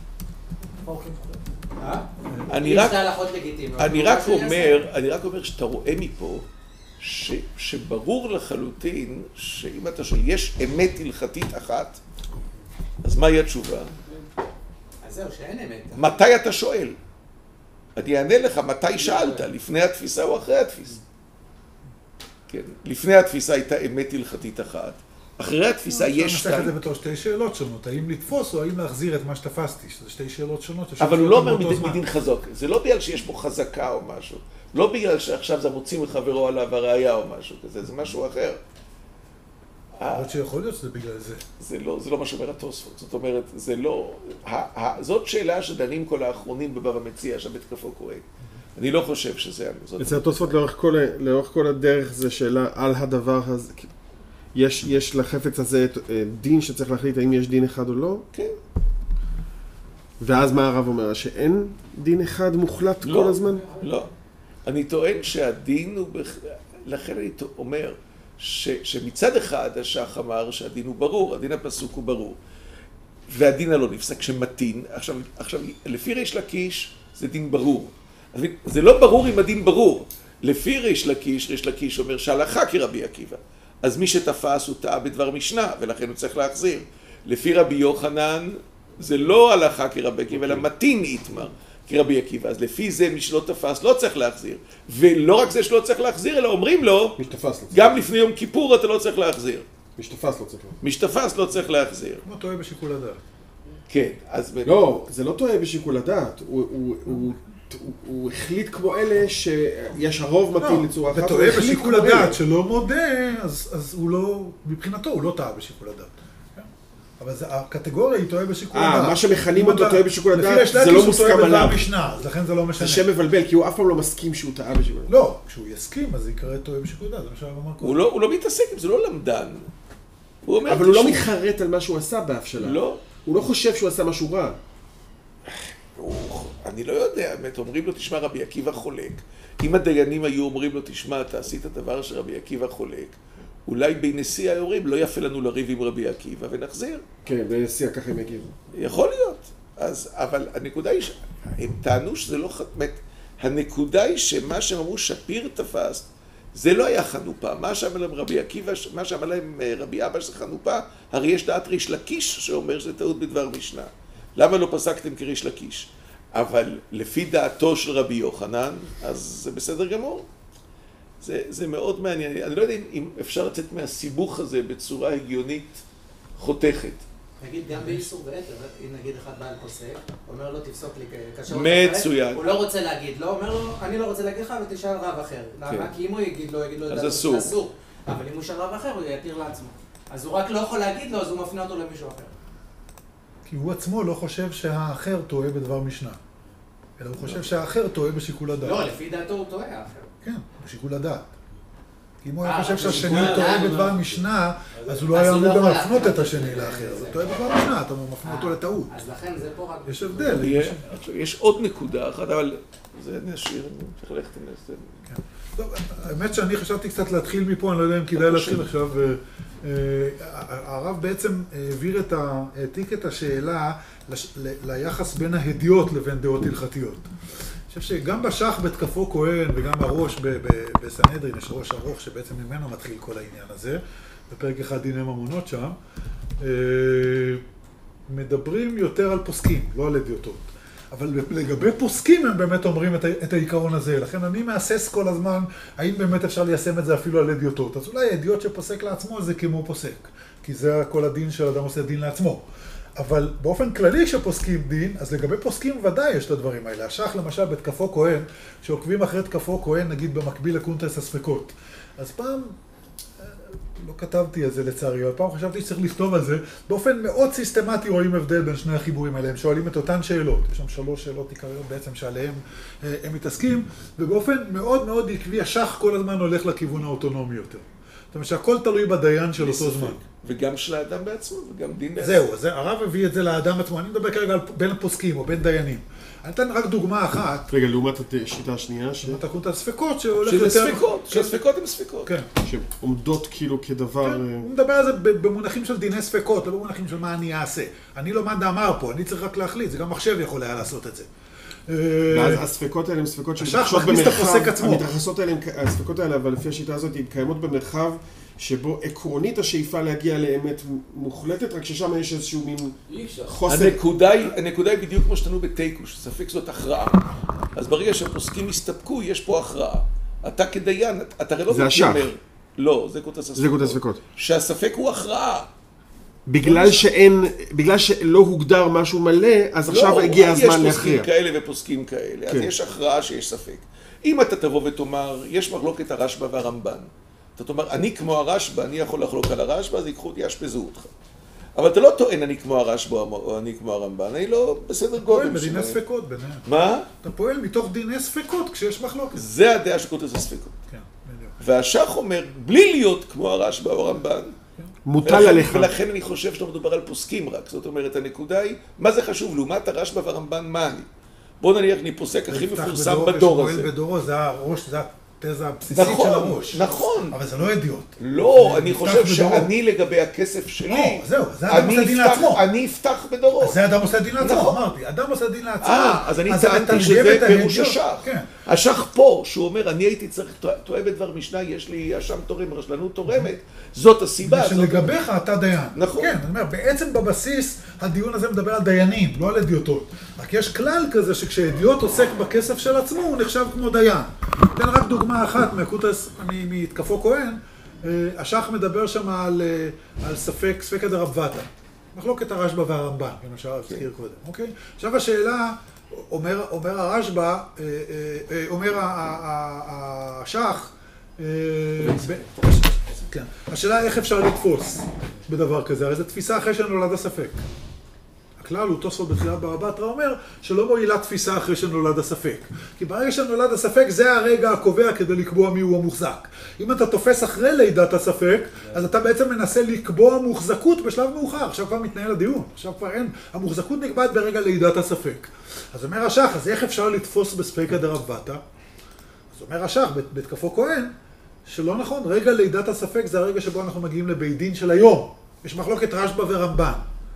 אה? אני אם רק- שתי הלכות לגיטימיות, אני הוא רק מה שהוא אומר, יעשה. אני רק אומר שאתה רואה מפה, ש, שברור לחלוטין, שאם אתה שואל, יש אמת הלכתית אחת, אז מהי התשובה? אז זהו, שאין אמת. מתי אתה שואל? אני אענה לך, מתי שאלת? לפני התפיסה או אחרי התפיסה? כן, לפני התפיסה הייתה אמת הלכתית אחת, אחרי התפיסה יש אפשר לנסח את זה שתיים. בתור שתי שאלות שונות, האם לתפוס או האם להחזיר את מה שתפסתי, שזה שתי שאלות שונות. אפשר אבל הוא לשאול לא אותן אומר באותו מדין, זמן. מדין חזוק, זה לא בגלל שיש פה חזקה או משהו, לא בגלל שעכשיו זה מוציא מחברו עליו הראייה או משהו כזה, זה משהו אחר. למרות שיכול להיות שזה בגלל זה. זה לא, זה לא מה שאומר התוספות, זאת אומרת, זה לא, ה, ה, זאת שאלה שדנים כל האחרונים בבבא מציעא, שם בתקפו כהן. אני לא חושב שזה... זאת... אצל התוספות לאורך כל, לאורך כל הדרך זה שאלה על הדבר הזה. יש, יש לחפץ הזה אה, דין שצריך להחליט האם יש דין אחד או לא? כן. ואז מה הרב אומר? שאין דין אחד מוחלט לא, כל הזמן? לא. אני טוען שהדין הוא... בח... לכן אני אומר ש... שמצד אחד השח אמר שהדין הוא ברור, הדין הפסוק הוא ברור. והדין הלא נפסק שמתין. עכשיו, עכשיו, לפי ריש לקיש זה דין ברור. זה לא ברור אם הדין ברור. לפי ריש לקיש, ריש לקיש אומר שהלכה כרבי עקיבא. אז מי שתפס הוא טעה בדבר משנה, ולכן הוא צריך להחזיר. לפי רבי יוחנן, זה לא הלכה כרבי עקיבא, אלא מתין איתמר כרבי עקיבא. אז לפי זה מי שלא תפס לא צריך להחזיר. ולא רק זה שלא צריך להחזיר, אלא אומרים לו, מי שתפס לא צריך. גם לפני יום כיפור אתה לא צריך להחזיר. מי שתפס לא צריך. מי שתפס לא צריך להחזיר. כמו טועה בשיקול הדעת. כן, אז... לא, זה לא טועה בשיקול הדעת. הוא, הוא, הוא, הוא, הוא החליט כמו אלה שיש הרוב מתאים לצורה אחת. וטועה הוא החליט בשיקול כמו אלה. הדעת שלא מודה, אז אז הוא לא, מבחינתו הוא לא טעה בשיקול הדעת. כן? אבל זה- הקטגוריה היא טועה בשיקול אה, הדעת. מה שמכנים אם אותו אתה- טועה בשיקול לפי הדעת, ריש זה לקיש לא הוא מוסכם טועה בדבר עליו. משנה, אז לכן זה לא משנה. זה שם מבלבל, כי הוא אף פעם לא מסכים שהוא טעה בשיקול הדעת. לא, כשהוא יסכים אז זה יקרא טועה בשיקול הדעת, זה מה שהרב אמר קודם. הוא לא, הוא לא מתעסק עם זה, לא למדן. הוא אומר, אבל הוא לא תשמע, מתחרט על מה שהוא עשה בהבשלה. לא. הוא לא חושב שהוא עשה משהו רע. הוא, אני לא יודע, באמת, אומרים לו, תשמע, רבי עקיבא חולק. אם הדיינים היו אומרים לו, תשמע, אתה עשית דבר שרבי עקיבא חולק, אולי בי נשיאה היו אומרים, לא יפה לנו לריב עם רבי עקיבא ונחזיר. כן, בנשיאה ככה הם יגיבו. יכול להיות. אז, אבל הנקודה היא, ש- הם טענו שזה לא, ח- באמת, הנקודה היא שמה שהם אמרו, שפיר תפס, זה לא היה חנופה. מה שאמר להם רבי עקיבא, מה שאמר להם אה, רבי אבא שזה חנופה, הרי יש דעת ריש לקיש שאומר שזה טעות בדבר משנה. למה לא פסקתם כריש לקיש? אבל לפי דעתו של רבי יוחנן, אז זה בסדר גמור. זה, זה מאוד מעניין. אני לא יודע אם, אם אפשר לצאת מהסיבוך הזה בצורה הגיונית חותכת. נגיד גם באיסור ויתר, אם נגיד אחד בעל פוסק, אומר לו תפסוק לי כאשר הוא מצוין. הוא לא רוצה להגיד לו, אומר לו, אני לא רוצה להגיד לך ותשאל רב אחר. למה? כי אם הוא יגיד לו, יגיד לו, אז "זה אסור." אסור. אבל אם הוא שאל רב אחר, הוא יתיר לעצמו. אז הוא רק לא יכול להגיד לו, אז הוא מפנה אותו למישהו אחר. כי הוא עצמו לא חושב שהאחר טועה בדבר משנה. אלא הוא חושב שהאחר טועה בשיקול הדעת. לא, לפי דעתו הוא טועה האחר. כן, בשיקול הדעת. כי אם הוא היה אה, חושב בשיקול שהשני הדעת, טועה נו. בדבר משנה, אז הוא לא אז היה הוא אמור לא גם יכול להפנות להפנות את השני את לאחר. זה. הוא טועה בדבר משנה, אתה מפנה אותו לטעות. אז לכן זה פה רק... יש הבדל. יהיה- עכשיו, יש עוד נקודה אחת, אבל זה נשאיר, אני צריך ללכת עם זה. טוב, האמת שאני חשבתי קצת להתחיל מפה, אני לא יודע אם כדאי להתחיל עכשיו. אה, אה, הרב בעצם העביר את ה... העתיק את השאלה לש- ל- ליחס בין ההדיוט לבין דעות הלכתיות. אני חושב שגם בשח בתקפו כהן וגם בראש ב- ב- בסנהדרין, יש ראש ארוך שבעצם ממנו מתחיל כל העניין הזה, בפרק אחד דיני ממונות שם, אה, מדברים יותר על פוסקים, לא על הדיוטות. אבל לגבי פוסקים הם באמת אומרים את, ה- את העיקרון הזה, לכן אני מאסס כל הזמן האם באמת אפשר ליישם את זה אפילו על הדיוטות. אז אולי הדיוט שפוסק לעצמו זה כמו פוסק, כי זה כל הדין של אדם עושה דין לעצמו. אבל באופן כללי כשפוסקים דין, אז לגבי פוסקים ודאי יש את הדברים האלה. השח למשל בתקפו כהן, שעוקבים אחרי תקפו כהן, נגיד במקביל לקונטרס הספקות. אז פעם, לא כתבתי על זה לצערי, אבל פעם חשבתי שצריך לכתוב על זה, באופן מאוד סיסטמטי רואים הבדל בין שני החיבורים האלה, הם שואלים את אותן שאלות, יש שם שלוש שאלות עיקריות בעצם שעליהן הם מתעסקים, ובאופן מאוד מאוד עקבי השח כל הזמן הולך לכיוון האוטונומי יותר. זאת אומרת שהכל תלוי בדיין של אותו זמן. וגם של האדם בעצמו, וגם דין בעצמו. זהו, זה, הרב הביא את זה לאדם עצמו, אני מדבר כרגע בין הפוסקים או בין דיינים. אני אתן רק דוגמה אחת. רגע, לעומת השיטה השנייה, ש... לעומת הקונט הספקות שהולך שזה יותר... ספקות, שהספקות הן ספקות. כן. שעומדות כאילו כדבר... כן, הוא מדבר על זה במונחים של דיני ספקות, לא במונחים של מה אני אעשה. אני לא מאן דאמר פה, אני צריך רק להחליט, זה גם מחשב יכול היה לעשות את זה. ואז הספקות האלה הן ספקות שמתרחשות במרחב, המתרחשות האלה, הספקות האלה, אבל לפי השיטה הזאת, הן קיימות במרחב שבו עקרונית השאיפה להגיע לאמת מוחלטת, רק ששם יש איזשהו מין חוסר... הנקודה היא, הנקודה היא בדיוק כמו שתנו בתיקו, שספק זאת הכרעה. אז ברגע שהפוסקים הסתפקו, יש פה הכרעה. אתה כדיין, אתה הרי לא מתיימר. לא, זה קונטרס הספקות. זה קונטרס הספקות. שהספק הוא הכרעה. בגלל שאין, בגלל שלא הוגדר משהו מלא, אז עכשיו הגיע הזמן להכריע. יש פוסקים כאלה ופוסקים כאלה, אז יש הכרעה שיש ספק. אם אתה תבוא ותאמר, יש מחלוקת הרשב"א והרמב"ן, אתה תאמר, אני כמו הרשב"א, אני יכול לחלוק על הרשב"א, אז ייקחו אותי, יאשפזו אותך. אבל אתה לא טוען, אני כמו הרשב"א או אני כמו הרמב"ן, אני לא בסדר גודל. אתה פועל בדיני ספקות ביניהם. מה? אתה פועל מתוך דיני ספקות כשיש מחלוקת. זה הדעה של קונטרס הספקות. כן, בדיוק. והשח אומר, בלי להיות כמו הרשב"א או הרמב"ן, מוטל עליך. ולכן אני חושב שלא מדובר על פוסקים רק. זאת אומרת, הנקודה היא, מה זה חשוב? לעומת הרשב"א והרמב"ן, מה אני? בוא נניח, אני פוסק הכי מפורסם בדור הזה. בדורו זה הראש, זה התזה הבסיסית של הראש. נכון. אבל זה לא אדיוט. לא, אני חושב שאני לגבי הכסף שלי, לא, זהו, זה אדם עושה דין לעצמו. אני אפתח בדורו. אז זה אדם עושה דין לעצמו, אמרתי. אדם עושה דין לעצמו. אה, אז אני טענתי שזה פירוש השח. השח פה, שהוא אומר, אני הייתי צריך, טועה בדבר משנה, יש לי אשם תורם, רשלנות תורמת, זאת הסיבה. שלגביך אתה דיין. נכון. כן, אני אומר, בעצם בבסיס הדיון הזה מדבר על דיינים, לא על אדיוטות. רק יש כלל כזה שכשאדיוט עוסק בכסף של עצמו, הוא נחשב כמו דיין. אתן רק דוגמה אחת מהקונטרס, מתקפו כהן, השח מדבר שם על, על ספק, ספקא דרבתא. מחלוקת הרשב"א והרמב"ן, למשל, הזכיר קודם, אוקיי? עכשיו השאלה, אומר, אומר הרשב"א, אומר השח, כן. השאלה איך אפשר לתפוס בדבר כזה, הרי זו תפיסה אחרי שנולד הספק. הכלל הוא תוספות בתחילת בבא בתרא אומר שלא מועילה תפיסה אחרי שנולד הספק. כי ברגע שנולד הספק זה הרגע הקובע כדי לקבוע מי הוא המוחזק. אם אתה תופס אחרי לידת הספק, אז אתה בעצם מנסה לקבוע מוחזקות בשלב מאוחר. עכשיו כבר מתנהל הדיון, עכשיו כבר אין. המוחזקות נקבעת ברגע לידת הספק. אז אומר השח, אז איך אפשר לתפוס בספקא דרבתא? אז אומר השח, בתקפו כהן, שלא נכון, רגע לידת הספק זה הרגע שבו אנחנו מגיעים לבית דין של היום. יש מחלוקת רשב"א ורמב"ן.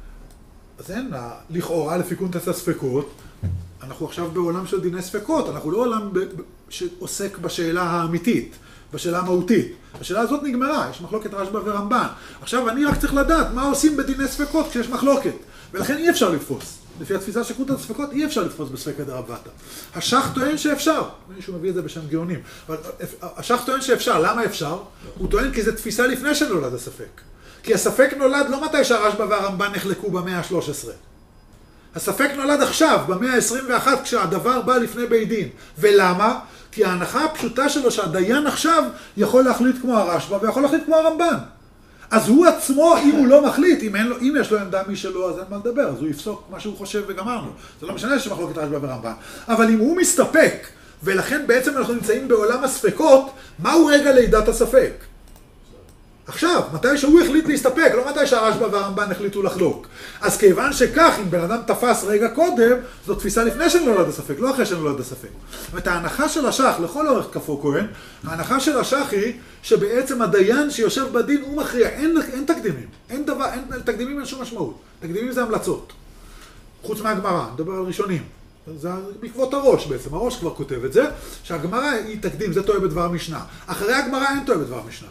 אז אין, לכאורה לפי קונטרס הספקות, אנחנו עכשיו בעולם של דיני ספקות, אנחנו לא עולם שעוסק בשאלה האמיתית, בשאלה המהותית. השאלה הזאת נגמרה, יש מחלוקת רשב"א ורמב"ן. עכשיו אני רק צריך לדעת מה עושים בדיני ספקות כשיש מחלוקת, ולכן אי אפשר לתפוס. לפי התפיסה של קונטרס הספקות אי אפשר לתפוס בספקא דרבתא. השח טוען שאפשר, מישהו מביא את זה בשם גאונים, אבל השח טוען שאפשר, למה אפשר? הוא טוען כי זו תפיסה לפני שנולד הספק. כי הספק נולד לא מתי שהרשב"א והרמב"ן נחלקו במאה ה-שלוש עשרה. הספק נולד עכשיו, במאה ה-עשרים ואחת, כשהדבר בא לפני בית דין. ולמה? כי ההנחה הפשוטה שלו שהדיין עכשיו יכול להחליט כמו הרשב"א ויכול להחליט כמו הרמב"ן. אז הוא עצמו, אם הוא לא מחליט, אם, אין לו, אם יש לו עמדה מי שלא, אז אין מה לדבר, אז הוא יפסוק מה שהוא חושב וגמרנו. זה לא משנה שיש מחלוקת רשב"א ורמב"ן. אבל אם הוא מסתפק, ולכן בעצם אנחנו נמצאים בעולם הספקות, מהו רגע לידת הספק? עכשיו, מתי שהוא החליט להסתפק, לא מתי שהרשב"א והרמב"ן החליטו לחלוק. אז כיוון שכך, אם בן אדם תפס רגע קודם, זו תפיסה לפני שנולד הספק, לא אחרי שנולד הספק. ואת ההנחה של השח, לכל אורך תקפו כהן, ההנחה של השח היא שבעצם הדיין שיושב בדין הוא מכריע, אין, אין תקדימים, אין דבר, אין, תקדימים אין שום משמעות. תקדימים זה המלצות. חוץ מהגמרא, נדבר על ראשונים. זה בעקבות הראש בעצם, הראש כבר כותב את זה, שהגמרא היא תקדים, זה טועה בדבר משנה. אחרי הגמרא אין טועה בדבר משנה.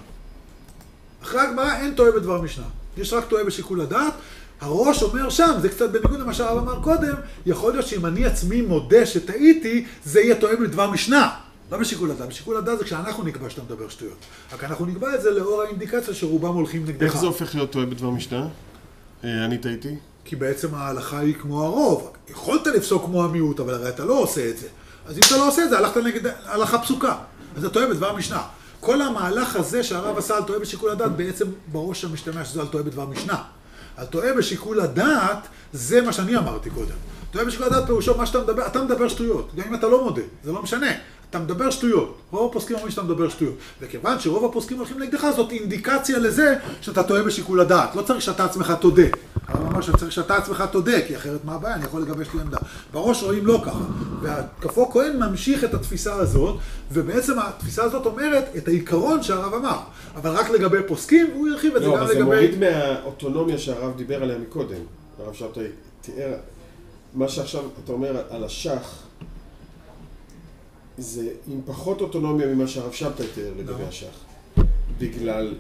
אחרי הגמרא אין טועה בדבר משנה. יש רק טועה בשיקול הדעת. הראש אומר שם, זה קצת בניגוד למה שהרב אמר קודם, יכול להיות שאם אני עצמי מודה שטעיתי, זה יהיה טועה בדבר משנה. לא בשיקול הדעת. בשיקול הדעת זה כשאנחנו נקבע שאתה מדבר שטויות. רק אנחנו נקבע את זה לאור האינדיקציה שרובם הולכים נגדך. איך זה הופך להיות טועה בדבר משנה? אני טעיתי? כי בעצם ההלכה היא כמו הרוב. יכולת לפסוק כמו המיעוט, אבל הרי אתה לא עושה את זה. אז אם אתה לא עושה את זה, הלכת נגד הלכה פסוקה. אז אתה טועה בדבר המשנה. כל המהלך הזה שהרב עשה על טועה בשיקול הדעת, בעצם בראש המשתמע שזה על טועה בדבר משנה. על טועה בשיקול הדעת, זה מה שאני אמרתי קודם. טועה בשיקול הדעת פירושו מה שאתה מדבר, אתה מדבר שטויות. גם אם אתה לא מודה, זה לא משנה. אתה מדבר שטויות. רוב הפוסקים אומרים שאתה מדבר שטויות. וכיוון שרוב הפוסקים הולכים נגדך, זאת אינדיקציה לזה שאתה טועה בשיקול הדעת. לא צריך שאתה עצמך תודה. הרב אמר שצריך שאתה עצמך תודה, כי אחרת מה הבעיה? אני יכול לגבש לי עמדה. בראש רואים לא ככה. והכפו כהן ממשיך את התפיסה הזאת, ובעצם התפיסה הזאת אומרת את העיקרון שהרב אמר. אבל רק לגבי פוסקים, הוא ירחיב את זה לא, גם אבל לגבי... זה מוריד מהאוטונומיה שהרב דיבר עליה מקודם. הרב שבתאי תיאר, מה שעכשיו אתה אומר על השח, זה עם פחות אוטונומיה ממה שהרב שבתאי תיאר לגבי השח. בגלל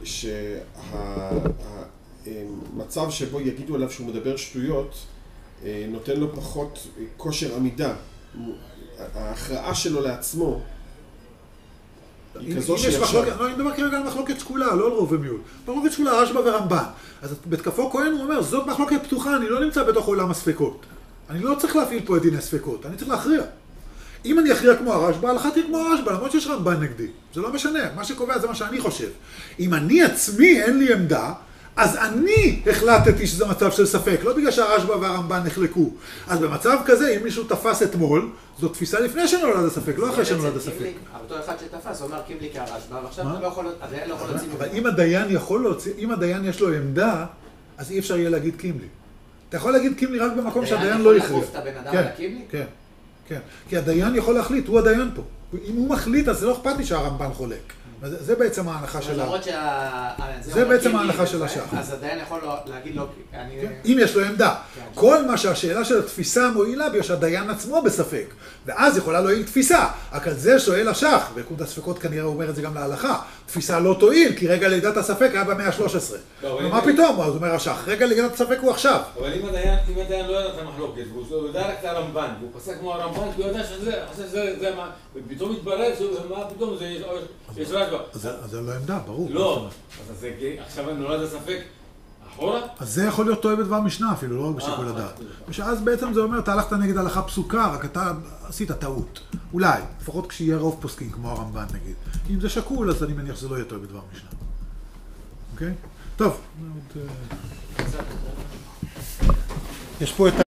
שהמצב שבו יגידו עליו שהוא מדבר שטויות, נותן לו פחות כושר עמידה. ההכרעה שלו לעצמו היא כזו שישר. לא, אני מדבר כרגע על מחלוקת שקולה, לא על רוב ומיעוט. מחלוקת שקולה, רשב"א ורמב"ן. אז בתקפו כהן הוא אומר, זאת מחלוקת פתוחה, אני לא נמצא בתוך עולם הספקות. אני לא צריך להפעיל פה את דיני ספקות, אני צריך להכריע. אם אני אכריע כמו הרשב"א, הלכה תהיה כמו הרשב"א, למרות שיש רמב"ן נגדי. זה לא משנה, מה שקובע זה מה שאני חושב. אם אני עצמי אין לי עמדה, אז אני החלטתי שזה מצב של ספק, לא בגלל שהרשב"א והרמב"ן נחלקו. אז במצב כזה, אם מישהו תפס אתמול, זו תפיסה לפני שנולד הספק, לא אחרי שנולד הספק. אבל אותו אחד שתפס, הוא אומר קימלי כהרשב"א, ועכשיו אתה לא יכול, הדיין לא יכול להוציא ממנו. אבל אם הדיין יכול להוציא, אם הדיין יש לו עמדה, אז אי אפשר יהיה להגיד קימלי. אתה יכול להגיד קימלי רק במקום שהדיין לא יכריע. הדיין יכול לעקוף את הבן אדם לקימלי? כן, כן. כי הדיין יכול להחליט, הוא הדיין פה. אם הוא מחליט, אז זה לא אכפת לי שהרמב"ן חולק. זה בעצם ההנחה של... למרות שה... זה בעצם ההנחה של השח. אז הדיין יכול להגיד לו... אם יש לו עמדה. כל מה שהשאלה של התפיסה מועילה בגלל שהדיין עצמו בספק. ואז יכולה להועיל תפיסה. רק על זה שואל השח, ויקוד הספקות כנראה אומר את זה גם להלכה. תפיסה לא תועיל, כי רגע לידת הספק היה במאה ה-שלוש עשרה. מה פתאום? אז אומר השח, רגע לידת הספק הוא עכשיו. אבל אם הדיין לא ידע את המחלוקת, והוא יודע רק את הרמב"ן, והוא פסק כמו הרמב"ן, הוא יודע שזה מה... ופתאום מתברר מה פתאום זה יש רשב"א. אז זה לא עמדה, ברור. לא, אז זה עכשיו נולד הספק אחורה? אז זה יכול להיות טועה בדבר משנה אפילו, לא רק בשיקול הדעת. ושאז בעצם זה אומר, אתה הלכת נגד הלכה פסוקה, רק אתה עשית טעות. אולי, לפחות כשיהיה רוב פוסקים, כמו הרמב"ן נגיד. אם זה שקול, אז אני מניח שזה לא יהיה טועה בדבר משנה. אוקיי? טוב. יש פה את